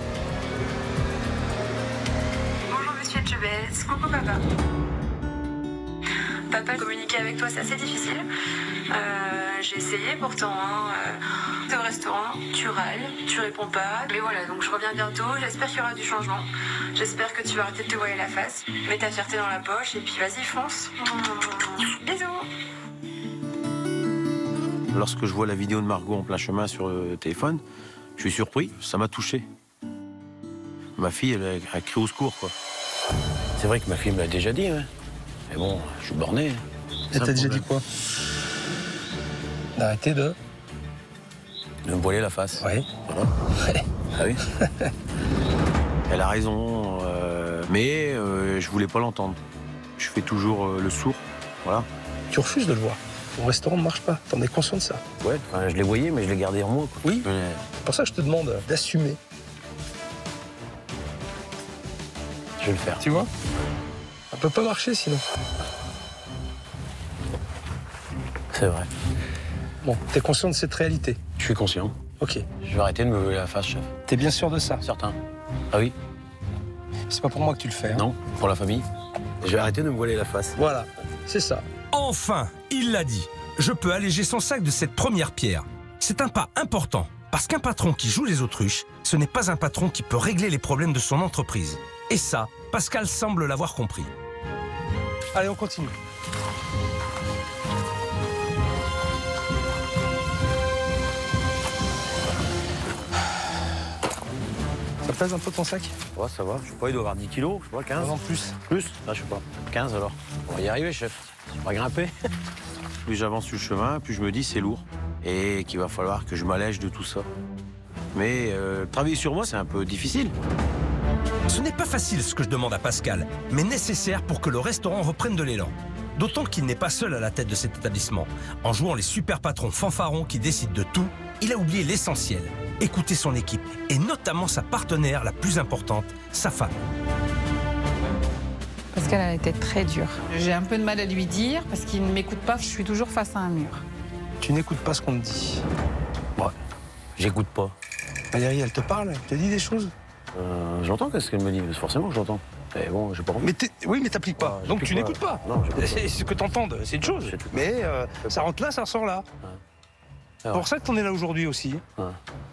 Bonjour Monsieur Tchubès, coucou papa. Papa, communiquer avec toi, c'est assez difficile. Euh, j'ai essayé pourtant, hein. T'es au restaurant, tu râles, tu réponds pas. Mais voilà, donc je reviens bientôt, j'espère qu'il y aura du changement. J'espère que tu vas arrêter de te voiler la face. Mets ta fierté dans la poche et puis vas-y, fonce. Bisous. Lorsque je vois la vidéo de Margot en plein chemin sur le téléphone, je suis surpris, ça m'a touché. Ma fille, elle a, elle a crié au secours, quoi. C'est vrai que ma fille me l'a déjà dit, hein. Mais bon, je suis borné. Elle t'a déjà dit quoi? D'arrêter de... De me voiler la face. Oui. Voilà. Ouais. Ah oui. Elle a raison, euh, mais euh, je voulais pas l'entendre. Je fais toujours euh, le sourd, voilà. Tu refuses de le voir. Ton restaurant ne marche pas. T'en es conscient de ça? Ouais, enfin, je l'ai voyé, mais je l'ai gardé en moi, quoi. Oui. Mais... C'est pour ça que je te demande d'assumer. Je vais le faire. Tu vois? Ça peut pas marcher sinon. C'est vrai. Bon, t'es conscient de cette réalité? Je suis conscient. Ok. Je vais arrêter de me voiler la face, chef. T'es bien sûr de ça? Certain. Ah oui? C'est pas pour moi que tu le fais, hein? Non, pour la famille. Je vais arrêter de me voiler la face. Voilà, c'est ça. Enfin, il l'a dit. Je peux alléger son sac de cette première pierre. C'est un pas important. Parce qu'un patron qui joue les autruches, ce n'est pas un patron qui peut régler les problèmes de son entreprise. Et ça, Pascal semble l'avoir compris. Allez, on continue. Ça pèse un peu ton sac? Ouais, ça va. Je sais pas, il doit avoir dix kilos, je sais pas, quinze. Non, plus. Plus? Ah, je sais pas. quinze alors. On va y arriver, chef. On va grimper. Plus j'avance sur le chemin, plus je me dis c'est lourd. Et qu'il va falloir que je m'allège de tout ça. Mais euh, travailler sur moi, c'est un peu difficile. Ce n'est pas facile ce que je demande à Pascal, mais nécessaire pour que le restaurant reprenne de l'élan. D'autant qu'il n'est pas seul à la tête de cet établissement. En jouant les super patrons fanfarons qui décident de tout, il a oublié l'essentiel. Écouter son équipe, et notamment sa partenaire la plus importante, sa femme. Pascal a été très dur. J'ai un peu de mal à lui dire parce qu'il ne m'écoute pas, je suis toujours face à un mur. Tu n'écoutes pas ce qu'on te dit. Ouais, j'écoute pas. Valérie, elle te parle? Elle te dit des choses? euh, J'entends qu'est-ce qu'elle me dit, forcément que j'entends. Mais bon, j'ai pas envie. Mais oui, mais t'appliques pas. Ah, donc tu n'écoutes pas. Non, c'est ce que t'entendes, c'est une chose. Mais euh, ça rentre là, ça ressort là. C'est ouais. Pour ça que t'en es là aujourd'hui aussi. Ouais.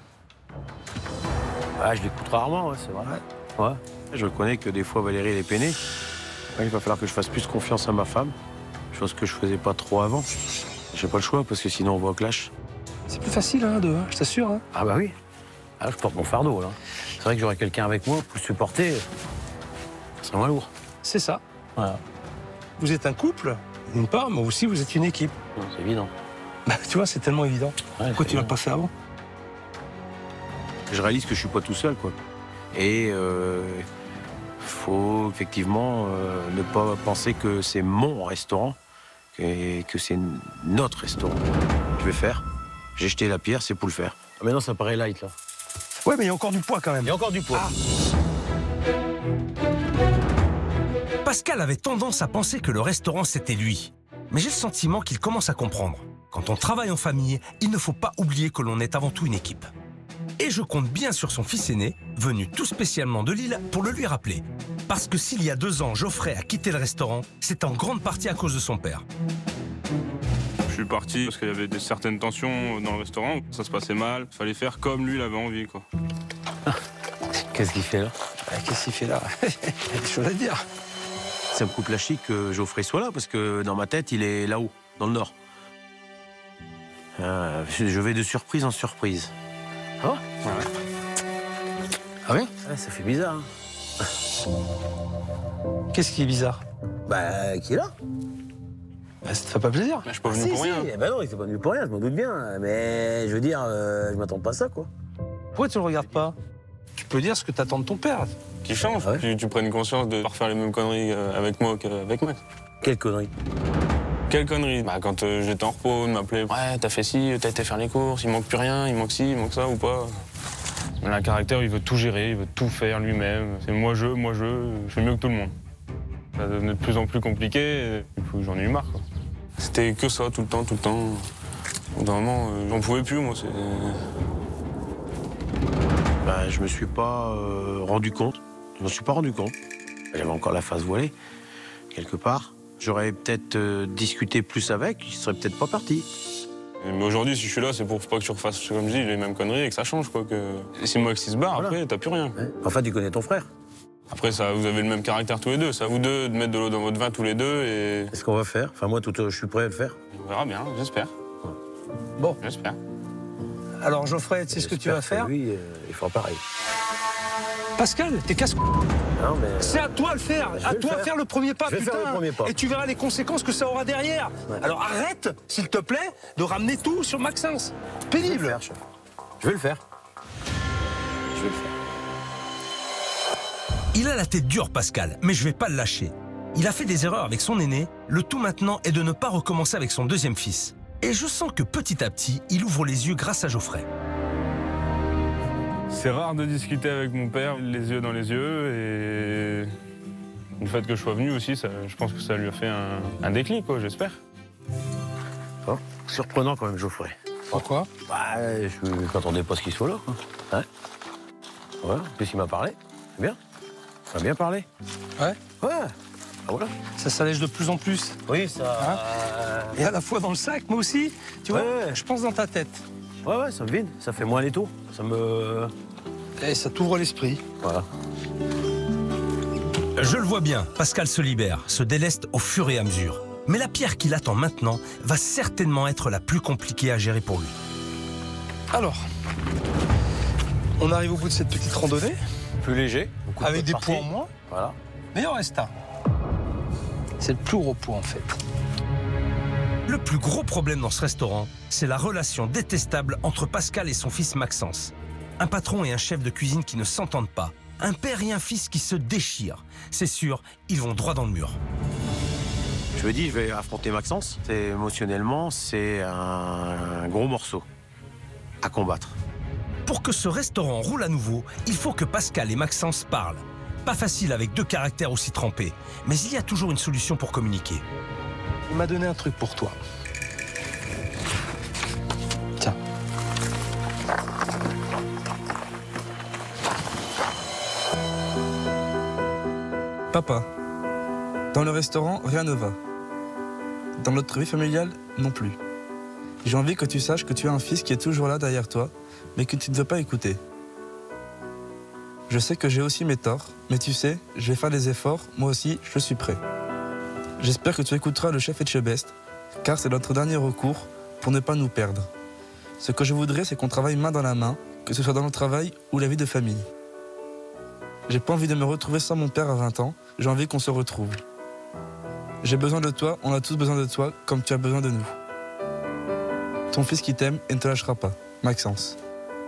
Ah, je l'écoute rarement, ouais, c'est vrai. Ouais. Ouais. Je reconnais que des fois Valérie elle est peinée. Ouais, il va falloir que je fasse plus confiance à ma femme. Chose que je faisais pas trop avant. J'ai pas le choix parce que sinon on va au clash. C'est plus facile, hein, deux, hein, je t'assure. Hein. Ah bah oui. Ah, je porte mon fardeau, là. C'est vrai que j'aurais quelqu'un avec moi pour supporter. Ce serait moins lourd. C'est ça. Voilà. Vous êtes un couple, d'une part, mais aussi vous êtes une équipe. C'est évident. Bah, tu vois, c'est tellement évident. Ouais, pourquoi tu l'as pas fait avant? Je réalise que je suis pas tout seul, quoi. Et euh, faut effectivement euh, ne pas penser que c'est mon restaurant, et que c'est notre restaurant. Je vais faire. J'ai jeté la pierre, c'est pour le faire. Ah, maintenant, ça paraît light, là. Ouais, mais il y a encore du poids, quand même. Il y a encore du poids. Ah. Pascal avait tendance à penser que le restaurant, c'était lui. Mais j'ai le sentiment qu'il commence à comprendre. Quand on travaille en famille, il ne faut pas oublier que l'on est avant tout une équipe. Et je compte bien sur son fils aîné, venu tout spécialement de Lille, pour le lui rappeler. Parce que s'il y a deux ans, Geoffrey a quitté le restaurant, c'est en grande partie à cause de son père. Je suis parti parce qu'il y avait des, certaines tensions dans le restaurant. Ça se passait mal. Il fallait faire comme lui, il avait envie, quoi. Qu'est-ce qu'il fait là? Qu'est-ce qu'il fait là? Il y a des choses à dire. Ça me coupe la chic que Geoffrey soit là, parce que dans ma tête, il est là-haut, dans le nord. Euh, je vais de surprise en surprise. Ah ouais? Ah oui? Ouais, ça fait bizarre. Hein. Qu'est-ce qui est bizarre? Bah, qui est là? Bah, ça te fait pas plaisir? Bah, je suis pas ah, venu si, pour si. rien. Eh ben non, il était pas venu pour rien, je m'en doute bien. Mais je veux dire, euh, je m'attends pas à ça, quoi. Pourquoi tu le regardes pas? Tu peux dire ce que t'attends de ton père. Qui change, ah ouais? tu, tu prennes conscience de ne pas refaire les mêmes conneries avec moi qu'avec Max. Quelle connerie? Quelle connerie? Bah, quand euh, j'étais en repos, il m'appelait. Ouais, t'as fait ci, t'as été faire les courses, il manque plus rien, il manque ci, il manque ça ou pas. Mais là, le caractère, il veut tout gérer, il veut tout faire lui-même. C'est moi je, moi je, je fais mieux que tout le monde. Ça devenait de plus en plus compliqué, et puis j'en ai eu marre. C'était que ça, tout le temps, tout le temps. Au bout d'un moment, euh, j'en pouvais plus, moi. Bah, je me suis pas euh, rendu compte. Je me suis pas rendu compte. J'avais encore la face voilée, quelque part. J'aurais peut-être euh, discuté plus avec, il serait peut-être pas parti. Mais aujourd'hui, si je suis là, c'est pour pas que tu refasses, comme je dis, les mêmes conneries et que ça change, quoi. Que... Et si Max il se barre, voilà. Après, t'as plus rien. Ouais. Enfin, tu connais ton frère. Après, ça, vous avez le même caractère tous les deux. C'est à vous deux de mettre de l'eau dans votre vin tous les deux et... Qu'est-ce qu'on va faire? Enfin, moi, tout, euh, je suis prêt à le faire. On verra bien, j'espère. Ouais. Bon. J'espère. Alors, Geoffrey, tu sais ce que tu vas faire? Oui, euh, il fera pareil. Pascal, t'es casse. Mais... C'est à toi de le faire, à toi de faire le premier pas, je vais putain. faire le premier pas. Et tu verras les conséquences que ça aura derrière. Ouais. Alors arrête, s'il te plaît, de ramener tout sur Maxence. Pénible. Je vais le faire, chef. Je vais le faire. Je vais le faire. Il a la tête dure, Pascal, mais je vais pas le lâcher. Il a fait des erreurs avec son aîné, le tout maintenant est de ne pas recommencer avec son deuxième fils. Et je sens que petit à petit, il ouvre les yeux grâce à Geoffrey. C'est rare de discuter avec mon père, les yeux dans les yeux, et le fait que je sois venu aussi, ça, je pense que ça lui a fait un, un déclic, quoi, j'espère. Oh, surprenant quand même, Geoffrey. Pourquoi? Bah, je ne m'attendais pas à ce qu'il soit là, quoi. Hein? Ouais, en plus il m'a parlé, c'est bien. Il m'a bien parlé. Ouais? Ouais. Ah, voilà. Ça s'allège de plus en plus. Oui, ça... Hein? Et à la fois dans le sac, moi aussi, tu vois, ouais. Je pense dans ta tête. Ouais, ouais, ça me vide. Ça fait moins l'étau. Ça me... Et ça t'ouvre l'esprit. Voilà. Je le vois bien, Pascal se libère, se déleste au fur et à mesure. Mais la pierre qui l'attend maintenant va certainement être la plus compliquée à gérer pour lui. Alors, on arrive au bout de cette petite randonnée. Plus léger. Avec des poids en moins. Voilà. Mais il en reste un. C'est le plus gros poids en fait. Le plus gros problème dans ce restaurant, c'est la relation détestable entre Pascal et son fils Maxence. Un patron et un chef de cuisine qui ne s'entendent pas. Un père et un fils qui se déchirent. C'est sûr, ils vont droit dans le mur. Je me dis, je vais affronter Maxence. C'est, émotionnellement, c'est un gros morceau à combattre. Pour que ce restaurant roule à nouveau, il faut que Pascal et Maxence parlent. Pas facile avec deux caractères aussi trempés, mais il y a toujours une solution pour communiquer. Il m'a donné un truc pour toi. Tiens. Papa, dans le restaurant, rien ne va. Dans notre vie familiale, non plus. J'ai envie que tu saches que tu as un fils qui est toujours là derrière toi, mais que tu ne veux pas écouter. Je sais que j'ai aussi mes torts, mais tu sais, je vais faire des efforts, moi aussi, je suis prêt. J'espère que tu écouteras le chef Etchebest, car c'est notre dernier recours pour ne pas nous perdre. Ce que je voudrais, c'est qu'on travaille main dans la main, que ce soit dans le travail ou la vie de famille. J'ai pas envie de me retrouver sans mon père à vingt ans, j'ai envie qu'on se retrouve. J'ai besoin de toi, on a tous besoin de toi, comme tu as besoin de nous. Ton fils qui t'aime et ne te lâchera pas, Maxence.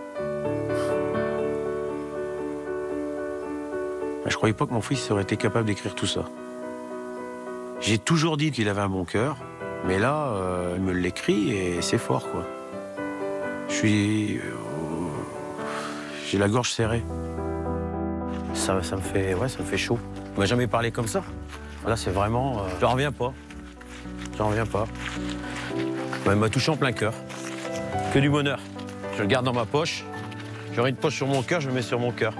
Je croyais pas que mon fils aurait été capable d'écrire tout ça. J'ai toujours dit qu'il avait un bon cœur, mais là, euh, il me l'écrit et c'est fort, quoi. Je suis... Euh, j'ai la gorge serrée. Ça, ça me fait... Ouais, ça me fait chaud. On m'a jamais parlé comme ça. Là, c'est vraiment... Euh, j'en reviens pas. J'en reviens pas. Ouais, il m'a touché en plein cœur. Que du bonheur. Je le garde dans ma poche. J'aurai une poche sur mon cœur, je le mets sur mon cœur.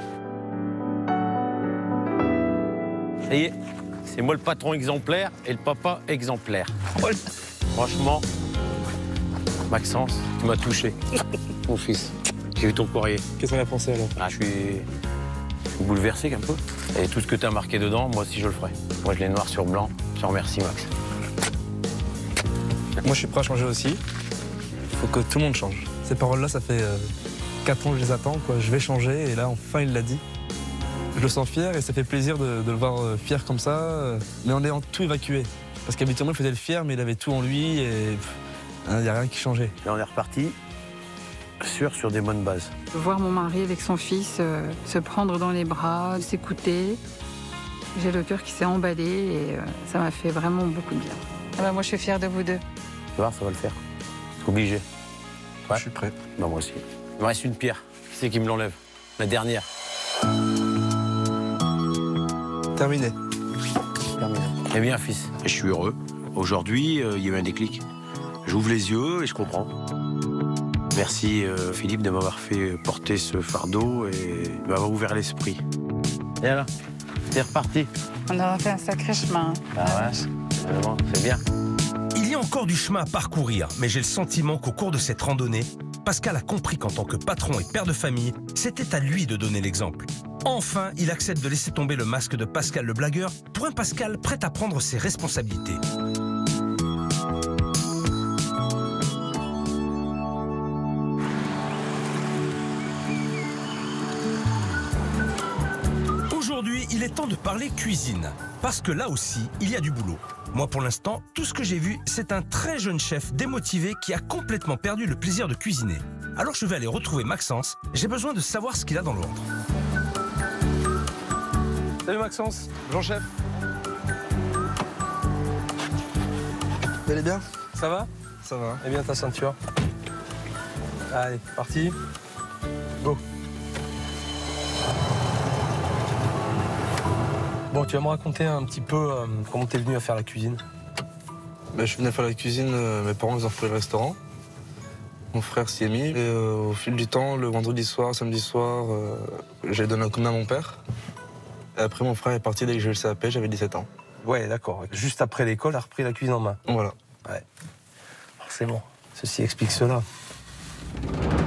Ça y est, c'est moi le patron exemplaire et le papa exemplaire. Franchement, Maxence, tu m'as touché. Mon fils, j'ai vu ton courrier. Qu'est-ce qu'on a pensé alors? Ah, je suis bouleversé un peu. Et tout ce que tu as marqué dedans, moi aussi je le ferai. Moi je l'ai noir sur blanc. Je te remercie, Max. Moi je suis prêt à changer aussi. Il faut que tout le monde change. Ces paroles-là, ça fait euh, quatre ans que je les attends, quoi. Je vais changer et là enfin il l'a dit. Je le sens fier et ça fait plaisir de, de le voir euh, fier comme ça, euh, mais en ayant tout évacué. Parce qu'habituellement il faisait le fier, mais il avait tout en lui et il n'y a rien qui changeait. Et on est reparti sur, sur des bonnes bases. Voir mon mari avec son fils euh, se prendre dans les bras, s'écouter. J'ai le cœur qui s'est emballé et euh, ça m'a fait vraiment beaucoup de bien. Ah bah moi je suis fière de vous deux. Tu vois, ça va le faire. C'est obligé. Ouais. Je suis prêt. Bah, moi aussi. Il me reste une pierre. Qui c'est qui me l'enlève? La dernière. Terminé. Terminé. Eh bien, fils, je suis heureux. Aujourd'hui, euh, il y a eu un déclic. J'ouvre les yeux et je comprends. Merci, euh, Philippe, de m'avoir fait porter ce fardeau et de m'avoir ouvert l'esprit. Et là, c'est reparti. On aura fait un sacré chemin. Ah ouais, c'est bien. Il y a encore du chemin à parcourir, mais j'ai le sentiment qu'au cours de cette randonnée, Pascal a compris qu'en tant que patron et père de famille, c'était à lui de donner l'exemple. Enfin, il accepte de laisser tomber le masque de Pascal le blagueur pour un Pascal prêt à prendre ses responsabilités. Aujourd'hui, il est temps de parler cuisine. Parce que là aussi, il y a du boulot. Moi, pour l'instant, tout ce que j'ai vu, c'est un très jeune chef démotivé qui a complètement perdu le plaisir de cuisiner. Alors je vais aller retrouver Maxence. J'ai besoin de savoir ce qu'il a dans le ventre. Salut Maxence, Jean-Chef. Vous allez bien? Ça va? Ça va. Eh bien ta ceinture. Allez, parti. Go. Bon, tu vas me raconter un petit peu euh, comment t'es venu à faire la cuisine? Ben, je venais faire la cuisine, euh, mes parents ils ont repris le restaurant. Mon frère s'y est mis. Et euh, au fil du temps, le vendredi soir, samedi soir, euh, j'ai donné un coup de main à mon père. Et après, mon frère est parti dès que j'ai eu le C A P, j'avais dix-sept ans. Ouais, d'accord. Juste après l'école, a repris la cuisine en main. Voilà. Ouais. Forcément. Ceci explique cela.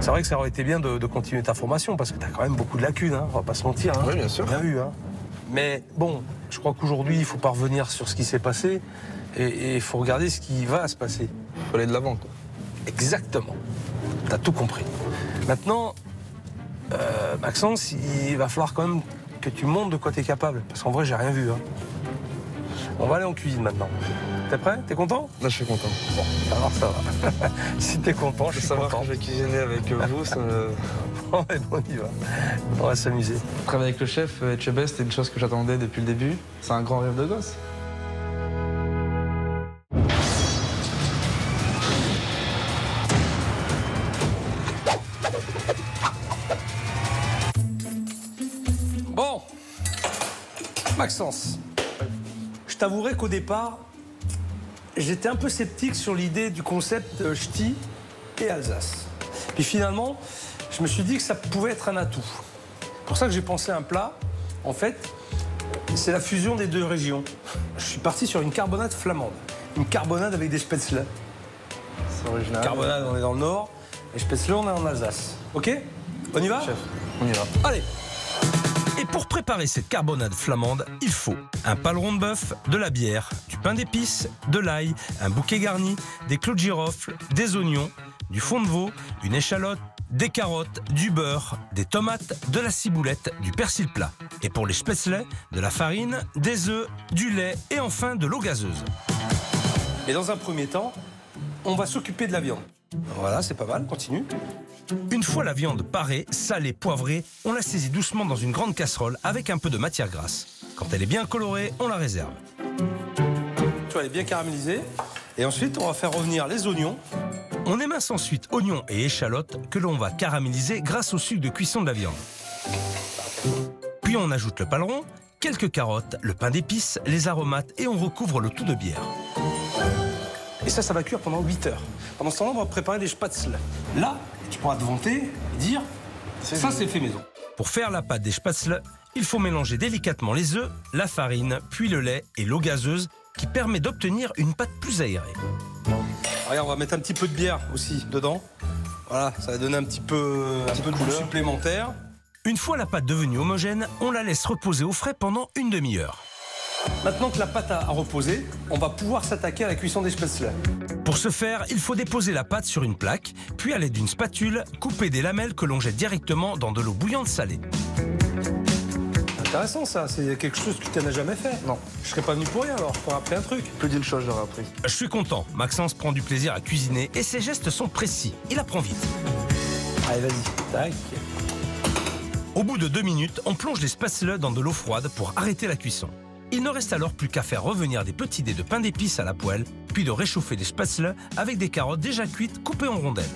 C'est vrai que ça aurait été bien de, de continuer ta formation parce que t'as quand même beaucoup de lacunes, hein, on va pas se mentir. Hein. Oui, bien sûr. Bien vu, hein. Mais bon, je crois qu'aujourd'hui, il faut pas revenir sur ce qui s'est passé et il faut regarder ce qui va se passer. Il faut aller de l'avant, quoi. Exactement. T'as tout compris. Maintenant, euh, Maxence, il va falloir quand même que tu montres de quoi t'es capable. Parce qu'en vrai, j'ai rien vu. Hein. On va aller en cuisine maintenant. T'es prêt? T'es content? Là, je suis content. Bon, alors ça va. Si t'es content, je suis savoir content. que je vais cuisiner avec vous, ça me... Bon, on y va. On va s'amuser. Travailler avec le chef Etchebest, c'était une chose que j'attendais depuis le début. C'est un grand rêve de gosse. Bon, Maxence, je t'avouerai qu'au départ, j'étais un peu sceptique sur l'idée du concept de ch'ti et Alsace. Puis finalement, je me suis dit que ça pouvait être un atout. C'est pour ça que j'ai pensé à un plat. En fait, c'est la fusion des deux régions. Je suis parti sur une carbonade flamande. Une carbonade avec des spätzle. C'est original. Carbonade, on est dans le nord. Et spätzle, on est en Alsace. OK? On y va? Chef, on y va. Allez! Et pour préparer cette carbonade flamande, il faut un paleron de bœuf, de la bière, du pain d'épices, de l'ail, un bouquet garni, des clous de girofle, des oignons, du fond de veau, une échalote, des carottes, du beurre, des tomates, de la ciboulette, du persil plat. Et pour les spätzle, de la farine, des œufs, du lait et enfin de l'eau gazeuse. Et dans un premier temps, on va s'occuper de la viande. Voilà, c'est pas mal, continue. Une fois la viande parée, salée, poivrée, on la saisit doucement dans une grande casserole avec un peu de matière grasse. Quand elle est bien colorée, on la réserve. Tu vois, elle est bien caramélisée. Et ensuite, on va faire revenir les oignons. On émince ensuite oignons et échalotes que l'on va caraméliser grâce au sucre de cuisson de la viande. Puis on ajoute le paleron, quelques carottes, le pain d'épices, les aromates et on recouvre le tout de bière. Et ça, ça va cuire pendant huit heures. Pendant ce temps-là, on va préparer des spätzle. Là, tu pourras te vanter et dire ça, c'est fait maison. Pour faire la pâte des spätzle, il faut mélanger délicatement les œufs, la farine, puis le lait et l'eau gazeuse qui permet d'obtenir une pâte plus aérée. Regarde, on va mettre un petit peu de bière aussi dedans. Voilà, ça va donner un petit peu, un peu de goût supplémentaire. Une fois la pâte devenue homogène, on la laisse reposer au frais pendant une demi-heure. Maintenant que la pâte a reposé, on va pouvoir s'attaquer à la cuisson des spätzle. Pour ce faire, il faut déposer la pâte sur une plaque, puis à l'aide d'une spatule, couper des lamelles que l'on jette directement dans de l'eau bouillante salée. Intéressant ça, c'est quelque chose que tu n'as jamais fait. Non. Je serais pas venu pour rien alors, pour appris un truc. Plus d'une chose j'aurais appris. Je suis content, Maxence prend du plaisir à cuisiner et ses gestes sont précis. Il apprend vite. Allez, vas-y, tac. Au bout de deux minutes, on plonge les spätzle dans de l'eau froide pour arrêter la cuisson. Il ne reste alors plus qu'à faire revenir des petits dés de pain d'épices à la poêle, puis de réchauffer des spätzle avec des carottes déjà cuites coupées en rondelles.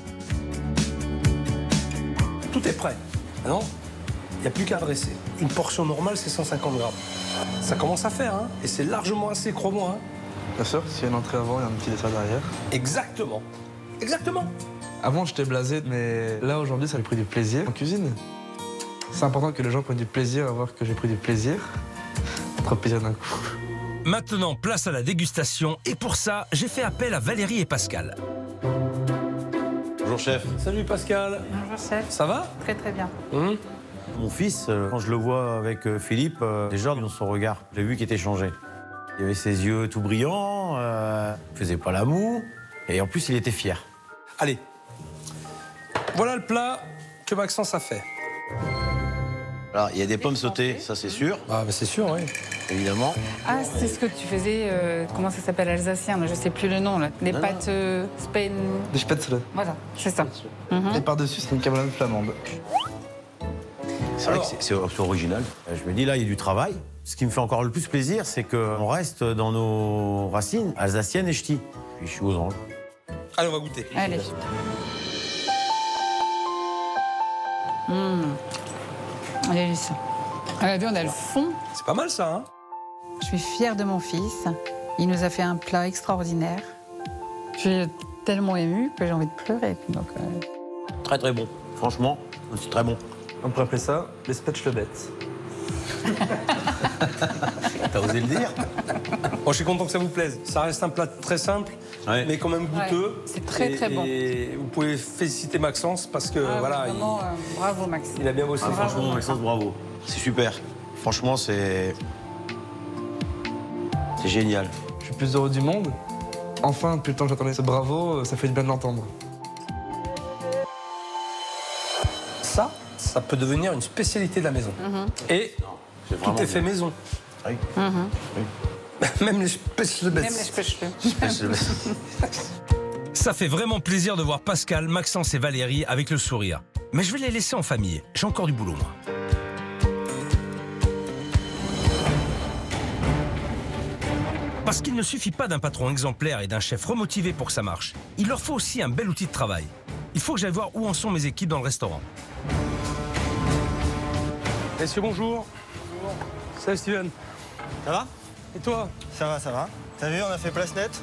Tout est prêt. Maintenant, il n'y a plus qu'à dresser. Une portion normale, c'est cent cinquante grammes. Ça commence à faire, hein, et c'est largement assez, crois-moi. Hein. Bien sûr, s'il y a une entrée avant, il y a un petit dessert derrière. Exactement. Exactement. Avant, j'étais blasé, mais là, aujourd'hui, ça m'a pris du plaisir en cuisine. C'est important que les gens prennent du plaisir à voir que j'ai pris du plaisir. Trop plaisir d'un coup. Maintenant, place à la dégustation. Et pour ça, j'ai fait appel à Valérie et Pascal. Bonjour, chef. Salut, Pascal. Bonjour, chef. Ça va? Très, très bien. Mmh. Mon fils, euh, quand je le vois avec euh, Philippe, euh, déjà dans son regard, j'ai vu qu'il était changé. Il avait ses yeux tout brillants, euh, il faisait pas la moue, et en plus, il était fier. Allez. Voilà le plat que Maxence a fait. Alors, il y a des pommes sautées, ça c'est sûr. Ah, bah c'est sûr, oui. Évidemment. Ah, c'est ce que tu faisais, euh, comment ça s'appelle, alsacien, je sais plus le nom, là. Des non, pâtes euh, Spain... Des spätzle. Voilà, c'est ça. Mm-hmm. Et par-dessus, c'est une carbonade flamande. C'est vrai que c'est original. Je me dis, là, il y a du travail. Ce qui me fait encore le plus plaisir, c'est qu'on reste dans nos racines alsaciennes et ch'ti. Puis je suis aux anges. Allez, on va goûter. Allez. Mmh. Délice. À la viande, elle fond. C'est pas mal, ça, hein? Je suis fière de mon fils. Il nous a fait un plat extraordinaire. Je suis tellement émue que j'ai envie de pleurer. Donc, euh... Très, très bon. Franchement, c'est très bon. On pourrait appeler ça les spätzle bêtes. T'as osé le dire? Bon, je suis content que ça vous plaise. Ça reste un plat très simple, ouais. mais quand même goûteux. Ouais, c'est très, et, très bon. Et vous pouvez féliciter Maxence parce que, ah, voilà, vraiment, il, euh, bravo, Max. il a bien bossé. Ah, franchement, Maxence, bravo. C'est super. Franchement, c'est... C'est génial. Je suis le plus heureux du monde. Enfin, depuis le temps que j'attendais ce bravo, ça fait du bien de l'entendre. Ça, ça peut devenir une spécialité de la maison. Mm-hmm. Et non, est tout est fait bien. Maison. Oui. Mm-hmm. Oui. Même les spécialistes. Même les spécialistes. Ça fait vraiment plaisir de voir Pascal, Maxence et Valérie avec le sourire. Mais je vais les laisser en famille. J'ai encore du boulot, moi. Parce qu'il ne suffit pas d'un patron exemplaire et d'un chef remotivé pour que ça marche. Il leur faut aussi un bel outil de travail. Il faut que j'aille voir où en sont mes équipes dans le restaurant. Messieurs, bonjour. Bonjour. Salut Steven. Ça va? Et toi? Ça va, ça va. T'as vu, on a fait place nette.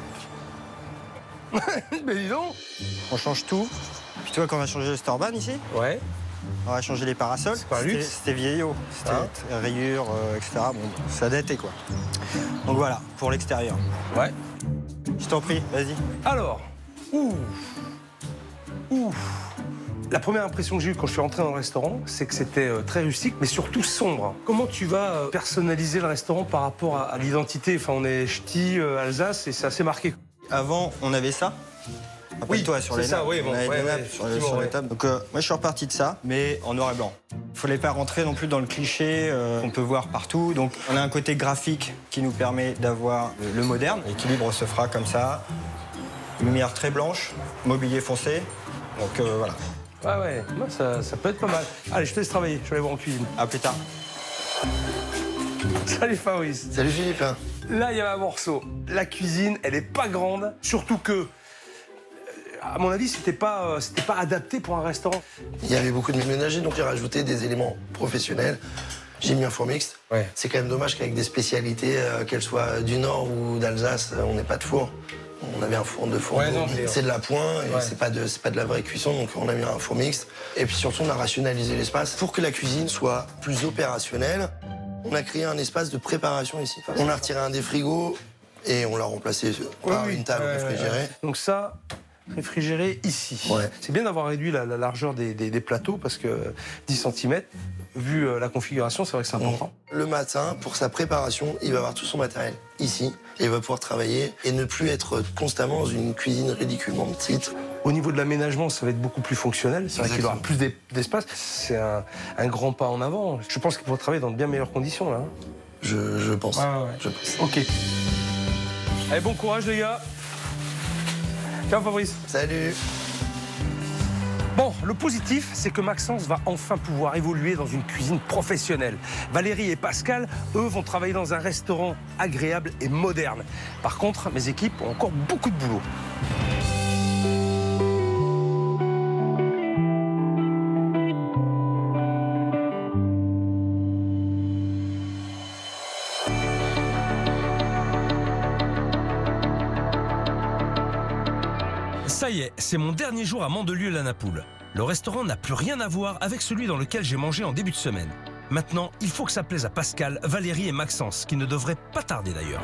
Mais dis donc. On change tout. Puis tu vois qu'on va changer le Storban ici? Ouais. On va changer les parasols. C'était vieillot. C'était ah. rayures, euh, et cetera. Bon, ça a daté, quoi. Donc voilà, pour l'extérieur. Ouais. Je t'en prie, vas-y. Alors, ouf. Ouf. La première impression que j'ai eue quand je suis rentré dans le restaurant, c'est que c'était euh, très rustique, mais surtout sombre. Comment tu vas euh, personnaliser le restaurant par rapport à, à l'identité? Enfin, on est ch'ti, euh, Alsace, et c'est assez marqué. Avant, on avait ça. Rappelle-toi, oui, sur les ça, nappes. Oui, bon, on avait ouais, des nappes ouais, sur, les, sur ouais. les tables. Donc, euh, moi, je suis reparti de ça, mais en noir et blanc. Il fallait pas rentrer non plus dans le cliché euh, qu'on peut voir partout. Donc, on a un côté graphique qui nous permet d'avoir le, le moderne. L'équilibre se fera comme ça. Lumière très blanche, mobilier foncé. Donc, euh, voilà. Ouais, ouais, non, ça, ça peut être pas mal. Allez, je te laisse travailler, je vais aller voir en cuisine. À plus tard. Salut Fabrice. Salut Philippe. Là, il y a un morceau. La cuisine, elle est pas grande, surtout que, à mon avis, c'était pas, c'était pas adapté pour un restaurant. Il y avait beaucoup de ménagers, donc j'ai rajouté des éléments professionnels. J'ai mis un four mixte. Ouais. C'est quand même dommage qu'avec des spécialités, euh, qu'elles soient du Nord ou d'Alsace, on n'ait pas de four. On avait un four de four, ouais, c'est de la pointe, et ouais. c'est pas de, c'est pas de la vraie cuisson, donc on a mis un four mixte. Et puis surtout, on a rationalisé l'espace pour que la cuisine soit plus opérationnelle. On a créé un espace de préparation ici. On a retiré un des frigos et on l'a remplacé par oui, une table euh, réfrigérée. Donc ça, réfrigéré ici. Ouais. C'est bien d'avoir réduit la, la largeur des, des, des plateaux parce que dix centimètres, vu la configuration, c'est vrai que c'est important. Le matin, pour sa préparation, il va avoir tout son matériel ici et il va pouvoir travailler et ne plus être constamment dans une cuisine ridiculement petite. Au niveau de l'aménagement, ça va être beaucoup plus fonctionnel. C'est vrai qu'il aura plus d'espace. C'est un, un grand pas en avant. Je pense qu'il pourra travailler dans de bien meilleures conditions, là. Je, je pense. Ah, ouais. Je pense. Ok. Allez, bon courage, les gars. Ciao, Fabrice. Salut. Bon, le positif, c'est que Maxence va enfin pouvoir évoluer dans une cuisine professionnelle. Valérie et Pascal, eux, vont travailler dans un restaurant agréable et moderne. Par contre, mes équipes ont encore beaucoup de boulot. Ça y est, c'est mon dernier jour à Mandelieu-la-Napoule. Le restaurant n'a plus rien à voir avec celui dans lequel j'ai mangé en début de semaine. Maintenant, il faut que ça plaise à Pascal, Valérie et Maxence, qui ne devraient pas tarder d'ailleurs.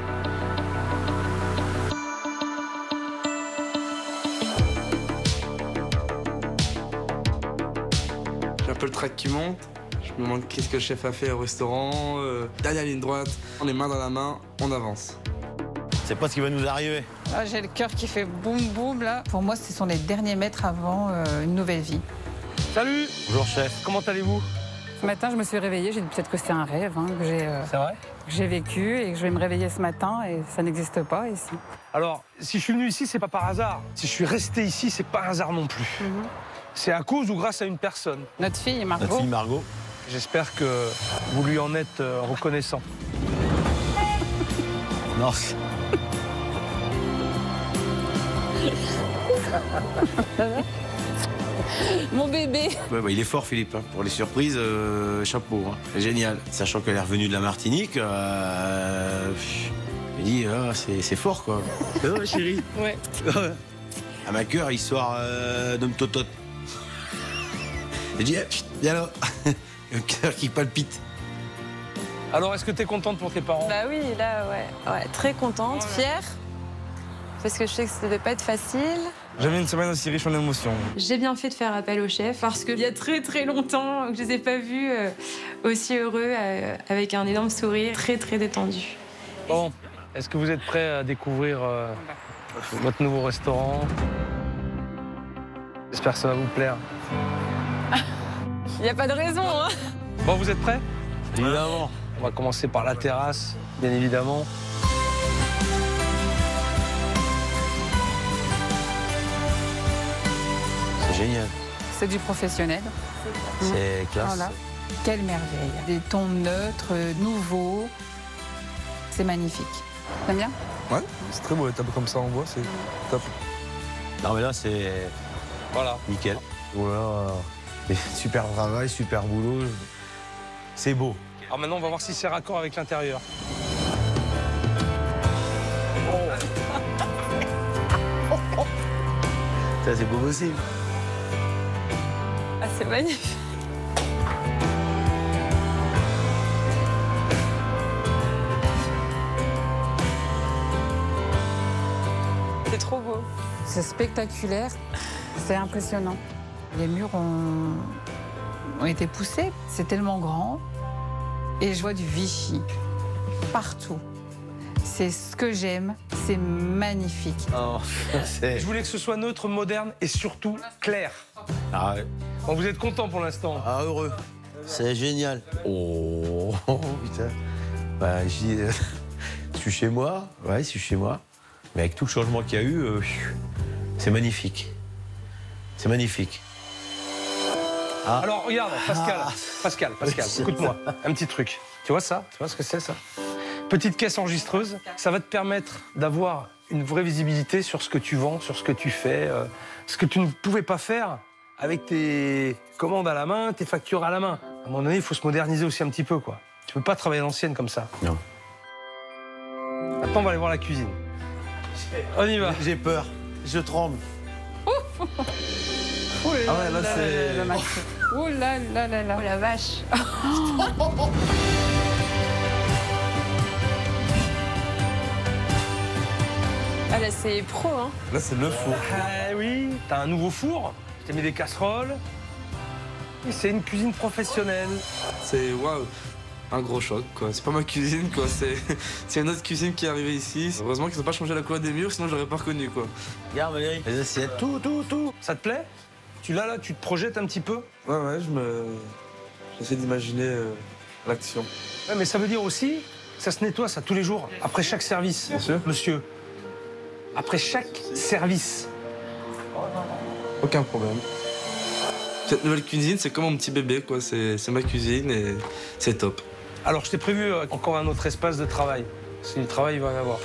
J'ai un peu le trac qui monte. Je me demande qu'est-ce que le chef a fait au restaurant. Euh, dernière ligne droite, on est main dans la main, on avance. C'est pas ce qui va nous arriver. Ah, j'ai le cœur qui fait boum boum là. Pour moi, ce sont les derniers mètres avant euh, une nouvelle vie. Salut. Bonjour chef. Comment allez-vous? Ce matin, je me suis réveillée, j'ai dit peut-être que c'est un rêve hein, que j'ai euh, vécu et que je vais me réveiller ce matin et ça n'existe pas ici. Alors, si je suis venu ici, c'est pas par hasard. Si je suis resté ici, c'est pas hasard non plus. Mm-hmm. C'est à cause ou grâce à une personne. Notre fille Margot. Notre fille Margot. J'espère que vous lui en êtes euh, reconnaissant. Non. Mon bébé. Ouais, bah, il est fort, Philippe. Hein. Pour les surprises, euh, chapeau. Hein. C'est génial. Sachant qu'elle est revenue de la Martinique, euh, je me dis, oh, c'est fort, quoi. Oh, chérie. Ouais. À ma cœur, histoire euh, de me totote. J'ai dit, eh, viens là. Le cœur qui palpite. Alors, est-ce que tu es contente pour tes parents? Bah oui, là, ouais. ouais. Très contente, fière. Parce que je sais que ça ne devait pas être facile. J'avais une semaine aussi riche en émotions. J'ai bien fait de faire appel au chef parce qu'il y a très très longtemps que je ne les ai pas vus euh, aussi heureux, euh, avec un énorme sourire, très très détendu. Bon, est-ce que vous êtes prêts à découvrir euh, votre nouveau restaurant? J'espère que ça va vous plaire. Il n'y a pas de raison, hein. Bon, vous êtes prêts? Évidemment. On va commencer par la terrasse, bien évidemment. C'est génial. C'est du professionnel. C'est classe. Voilà. Quelle merveille. Des tons neutres, nouveaux. C'est magnifique. T'aimes bien? Ouais, c'est très beau, les tables comme ça en bois, c'est top. Non mais là c'est... Voilà. Nickel. Voilà. Et super travail, super boulot. C'est beau. Alors maintenant, on va voir si c'est raccord avec l'intérieur. Ça, c'est pas possible. Ah, c'est magnifique. C'est trop beau. C'est spectaculaire. C'est impressionnant. Les murs ont, ont été poussés. C'est tellement grand. Et je vois du Vichy partout. C'est ce que j'aime. C'est magnifique. Oh, je voulais que ce soit neutre, moderne et surtout clair. Ah ouais. Bon, vous êtes content pour l'instant? Ah, heureux. C'est génial. Oh, putain. Bah, j'y... je suis chez moi. Ouais, je suis chez moi. Mais avec tout le changement qu'il y a eu, euh, c'est magnifique. C'est magnifique. Ah. Alors, regarde, Pascal, Ah. Pascal, Pascal, écoute-moi, un petit truc. Tu vois ça? Tu vois ce que c'est, ça? Petite caisse enregistreuse, ça va te permettre d'avoir une vraie visibilité sur ce que tu vends, sur ce que tu fais, euh, ce que tu ne pouvais pas faire avec tes commandes à la main, tes factures à la main. À un moment donné, il faut se moderniser aussi un petit peu, quoi. Tu peux pas travailler à l'ancienne comme ça. Non. Maintenant, on va aller voir la cuisine. On y va. J'ai peur, je tremble. Oh là Ah ouais, là, là c'est- là là là. Oh là là là là. Oh la vache. Ah là, c'est pro, hein. Là, c'est le four. Ah oui, t'as un nouveau four, t'as mis des casseroles. Et c'est une cuisine professionnelle. C'est waouh, un gros choc quoi. C'est pas ma cuisine quoi, c'est c'est une autre cuisine qui est arrivée ici. Heureusement qu'ils ont pas changé la couleur des murs, sinon j'aurais pas reconnu quoi. Regarde Valérie, les assiettes, tout, tout, tout. Ça te plaît? Tu l'as là, tu te projettes un petit peu? Ouais ouais, je me j'essaie d'imaginer euh, l'action. Ouais, mais ça veut dire aussi, ça se nettoie ça tous les jours, après chaque service. Bien sûr. Monsieur. Après chaque service. Aucun problème. Cette nouvelle cuisine, c'est comme mon petit bébé quoi. C'est c'est ma cuisine et c'est top. Alors, je t'ai prévu euh, encore un autre espace de travail. Si du travail, il va y en avoir.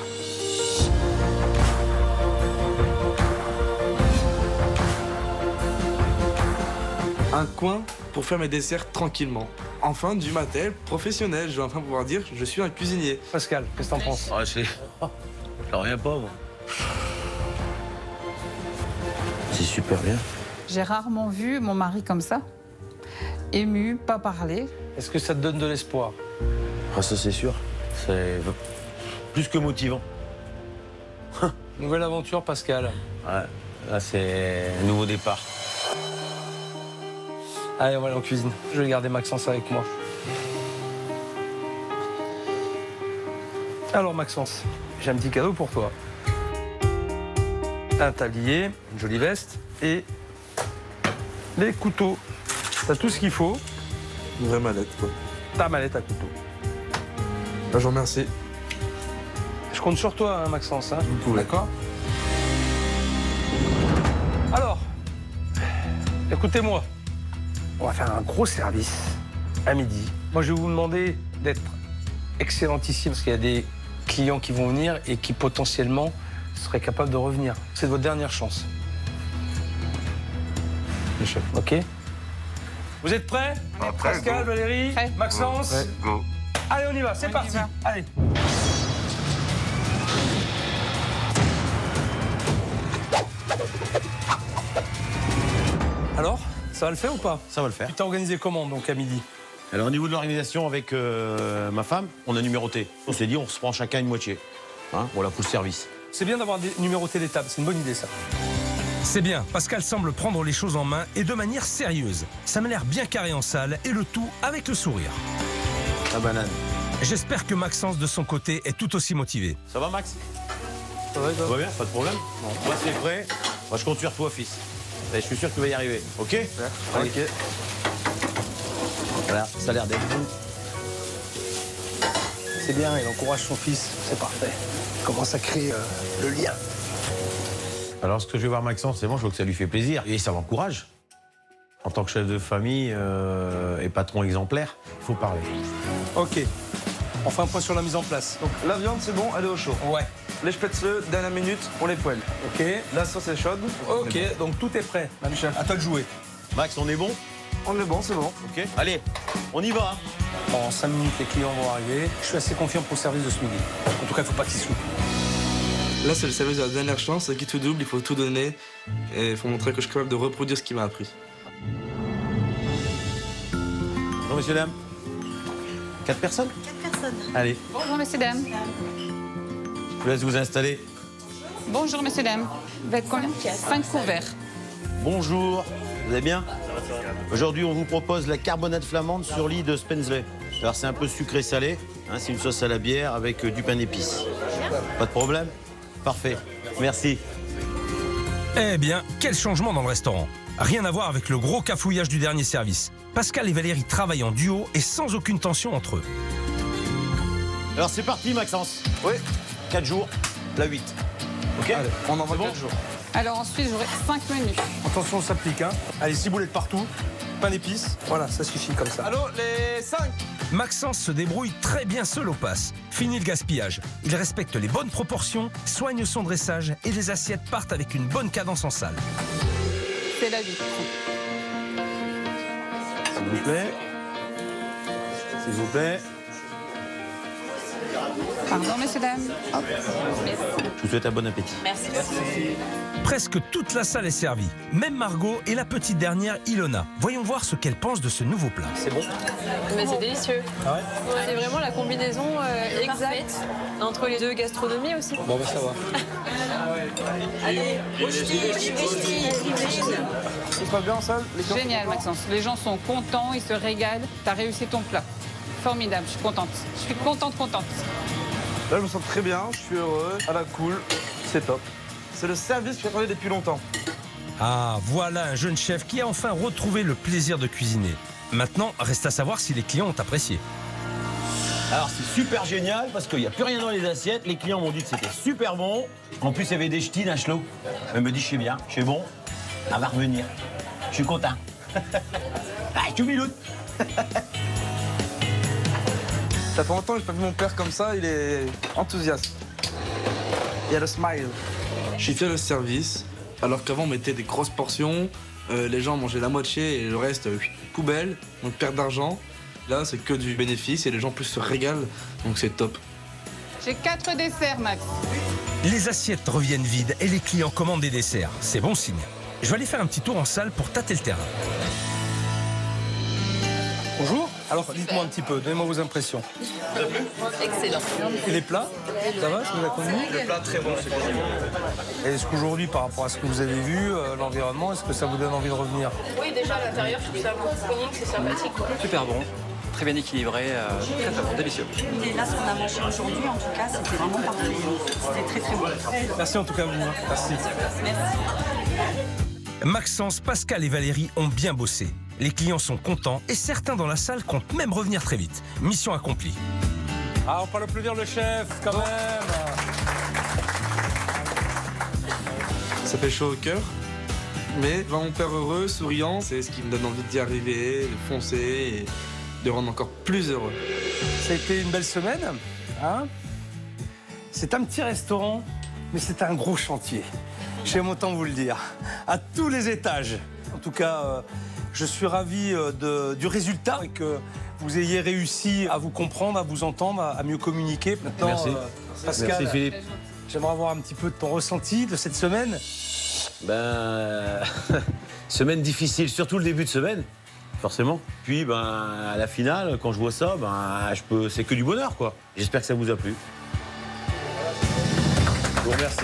Un coin pour faire mes desserts tranquillement. Enfin, du matériel professionnel. Je vais enfin pouvoir dire je suis un cuisinier. Pascal, qu'est-ce que t'en penses? Ah, c'est... J'en reviens pas, moi. C'est super bien. J'ai rarement vu mon mari comme ça, ému, pas parler. Est-ce que ça te donne de l'espoir? Ah, ça, c'est sûr. C'est plus que motivant. Nouvelle aventure, Pascal. Ouais, là, c'est un nouveau départ. Allez, on va aller en cuisine. Je vais garder Maxence avec moi. Alors, Maxence, j'ai un petit cadeau pour toi. Un tablier, une jolie veste et les couteaux. T'as tout ce qu'il faut. Une vraie mallette quoi. Ta mallette à couteau. Bah, je vous remercie. Je compte sur toi, hein, Maxence. Hein. Vous pouvez. D'accord? Alors, écoutez-moi. On va faire un gros service à midi. Moi, je vais vous demander d'être excellentissime parce qu'il y a des clients qui vont venir et qui potentiellement seraient capables de revenir. C'est votre dernière chance. Le chef. OK? Vous êtes prêts? Pascal, Valérie, Maxence? Ouais. Go. Allez, on y va, c'est On y parti. va. Allez. Alors, ça va le faire ou pas? Ça va le faire. Tu t'es organisé comment, donc, à midi? Alors au niveau de l'organisation avec euh, ma femme, on a numéroté. On s'est dit on se prend chacun une moitié. Hein, voilà, pour le service. C'est bien d'avoir numéroté les tables, c'est une bonne idée ça. C'est bien, Pascal semble prendre les choses en main et de manière sérieuse. Ça m'a l'air bien carré en salle et le tout avec le sourire. La banane. J'espère que Maxence, de son côté, est tout aussi motivé. Ça va, Max? Ça va, ça va bien, pas de problème. Moi, c'est prêt. Moi, je compte sur toi, fils. Et je suis sûr que tu vas y arriver. OK? Ouais. Ok. Voilà, ça a l'air d'être bon. C'est bien, il encourage son fils, c'est parfait. Il commence à créer euh, le lien. Alors, ce que je vais voir Maxence, c'est bon, je vois que ça lui fait plaisir. Et ça l'encourage. En tant que chef de famille euh, et patron exemplaire, il faut parler. Ok. On fait un point sur la mise en place. Donc la viande c'est bon, elle est au chaud. Ouais. Les spätzle, dernière minute, on les poêle. Ok. La sauce est chaude. Ok, donc tout est prêt. Même chef. À toi de jouer. Max, on est bon? On est bon, c'est bon. Ok. Allez, on y va. En cinq minutes, les clients vont arriver. Je suis assez confiant pour le service de ce midi. En tout cas, il ne faut pas qu'ils souffrent. Là, c'est le service de la dernière chance, c'est qui tout double, il faut tout donner. Et il faut montrer que je suis capable de reproduire ce qu'il m'a appris. Bonjour, messieurs, dames. Quatre personnes? Quatre personnes. Allez, Bonjour, messieurs, dames. je vous laisse vous installer. Bonjour, messieurs, dames. Vous êtes combien? Cinq couverts. Bonjour, vous allez bien? Aujourd'hui, on vous propose la carbonade flamande sur lit de Spätzle. Alors, c'est un peu sucré-salé. Hein, c'est une sauce à la bière avec euh, du pain d'épices. Pas de problème? Parfait. Merci. Eh bien, quel changement dans le restaurant. Rien à voir avec le gros cafouillage du dernier service. Pascal et Valérie travaillent en duo et sans aucune tension entre eux. Alors, c'est parti, Maxence. Oui. Quatre jours, la huit. OK? Allez, on envoie bon quatre jours. Alors ensuite, j'aurai cinq menus. Attention, on s'applique. Hein. Allez, ciboulettes partout. Pain d'épices. Voilà, ça suffit comme ça. Allô, les cinq. Maxence se débrouille très bien seul au pass. Fini le gaspillage. Il respecte les bonnes proportions, soigne son dressage et les assiettes partent avec une bonne cadence en salle. C'est la vie. S'il vous plaît. S'il vous plaît. Pardon, messieurs, dames. Je vous souhaite un bon appétit. Merci. Presque toute la salle est servie. Même Margot et la petite dernière, Ilona. Voyons voir ce qu'elle pense de ce nouveau plat. C'est bon? Mais c'est délicieux. Ah ouais? C'est vraiment la combinaison euh, exacte entre les deux gastronomies aussi. Bon, bah ça va. Allez, Tout se passe bien en salle, les gars? Génial, Maxence. Les gens sont contents, ils se régalent. T'as réussi ton plat. Formidable, je suis contente. Je suis contente, contente. Là, je me sens très bien, je suis heureux, à la cool, c'est top. C'est le service que j'attendais depuis longtemps. Ah, voilà un jeune chef qui a enfin retrouvé le plaisir de cuisiner. Maintenant, reste à savoir si les clients ont apprécié. Alors, c'est super génial parce qu'il n'y a plus rien dans les assiettes. Les clients m'ont dit que c'était super bon. En plus, il y avait des ch'tis d'un chelot. Elle me dit, je suis bien, je suis bon. Elle va revenir. Je suis content. Ah, tout miloute. Ça fait longtemps que j'ai pas vu mon père comme ça, il est enthousiaste. Il y a le smile. Je suis fier de ce service, alors qu'avant on mettait des grosses portions, euh, les gens mangeaient la moitié et le reste, euh, poubelle, donc perte d'argent. Là, c'est que du bénéfice et les gens plus se régalent, donc c'est top. J'ai quatre desserts, Max. Les assiettes reviennent vides et les clients commandent des desserts. C'est bon signe. Je vais aller faire un petit tour en salle pour tâter le terrain. Bonjour. Alors, dites-moi un petit peu, donnez-moi vos impressions. Ça plu? Excellent. Et les plats? Ça va, ce que vous avez connu? Le plat très bon, c'est bon. Est-ce qu'aujourd'hui, par rapport à ce que vous avez vu, euh, l'environnement, est-ce que ça vous donne envie de revenir? Oui, déjà à l'intérieur, je trouve ça cocooning, c'est sympathique. Quoi. Super bon, très bien équilibré, euh, très très bon, délicieux. Et là, ce qu'on a mangé aujourd'hui, en tout cas, c'était vraiment parfait. C'était très très bon. Merci en tout cas à vous. Hein. Merci. Maxence, Pascal et Valérie ont bien bossé. Les clients sont contents et certains dans la salle comptent même revenir très vite. Mission accomplie. Ah, on peut applaudir le chef, quand même. Ça fait chaud au cœur, mais voir mon père heureux, souriant, c'est ce qui me donne envie d'y arriver, de foncer et de rendre encore plus heureux. Ça a été une belle semaine, hein? C'est un petit restaurant, mais c'est un gros chantier. J'aime autant vous le dire, à tous les étages. En tout cas, euh, je suis ravi euh, de, du résultat et que vous ayez réussi à vous comprendre, à vous entendre, à, à mieux communiquer. Maintenant, Merci. Euh, Pascal, Merci Philippe. J'aimerais avoir un petit peu de ton ressenti de cette semaine. Ben, semaine difficile, surtout le début de semaine. forcément. Puis, ben, à la finale, quand je vois ça, ben, je peux, c'est que du bonheur, quoi. J'espère que ça vous a plu. Je vous remercie.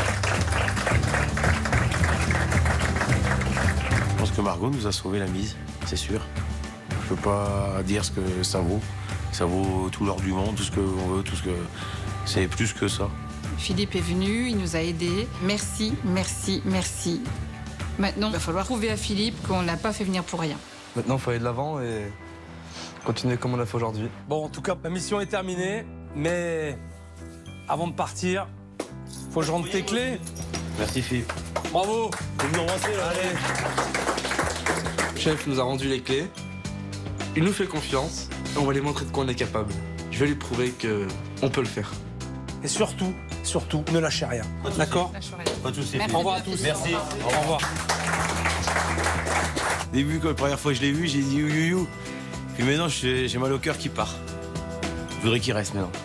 Je pense que Margot nous a sauvé la mise, c'est sûr. Je peux pas dire ce que ça vaut. Ça vaut tout l'or du monde, tout ce qu'on veut, tout ce que... C'est plus que ça. Philippe est venu, il nous a aidés. Merci, merci, merci. Maintenant, il va falloir prouver à Philippe qu'on ne l'a pas fait venir pour rien. Maintenant, il faut aller de l'avant et continuer comme on l'a fait aujourd'hui. Bon, en tout cas, la mission est terminée, mais avant de partir, faut que je rentre tes clés. Merci, Philippe. Bravo. Vous nous embrasser, là. Allez. Le chef nous a rendu les clés. Il nous fait confiance et on va lui montrer de quoi on est capable. Je vais lui prouver qu'on peut le faire. Et surtout, surtout, ne lâchez rien. D'accord? Pas de soucis. Au revoir à tous. Merci. Au revoir. Au début, quand la première fois que je l'ai vu, j'ai dit you, you, you. Puis maintenant, j'ai mal au cœur qui part. Je voudrais qu'il reste maintenant.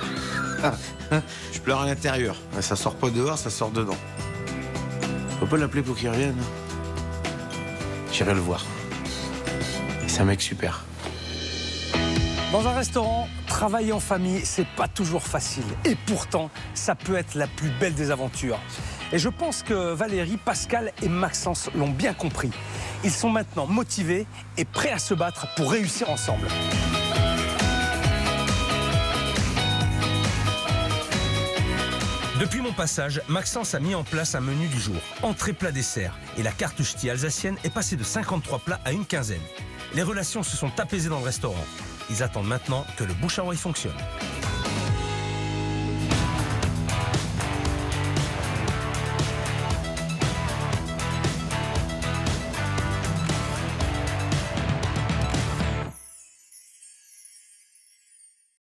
Je pleure à l'intérieur. Ça sort pas dehors, ça sort dedans. Faut pas l'appeler pour qu'il revienne. J'irai le voir. C'est un mec super. Dans un restaurant, travailler en famille, c'est pas toujours facile. Et pourtant, ça peut être la plus belle des aventures. Et je pense que Valérie, Pascal et Maxence l'ont bien compris. Ils sont maintenant motivés et prêts à se battre pour réussir ensemble. Depuis mon passage, Maxence a mis en place un menu du jour, entrée, plat, dessert. Et la carte ch'ti alsacienne est passée de cinquante-trois plats à une quinzaine. Les relations se sont apaisées dans le restaurant. Ils attendent maintenant que le bouche à oreille fonctionne.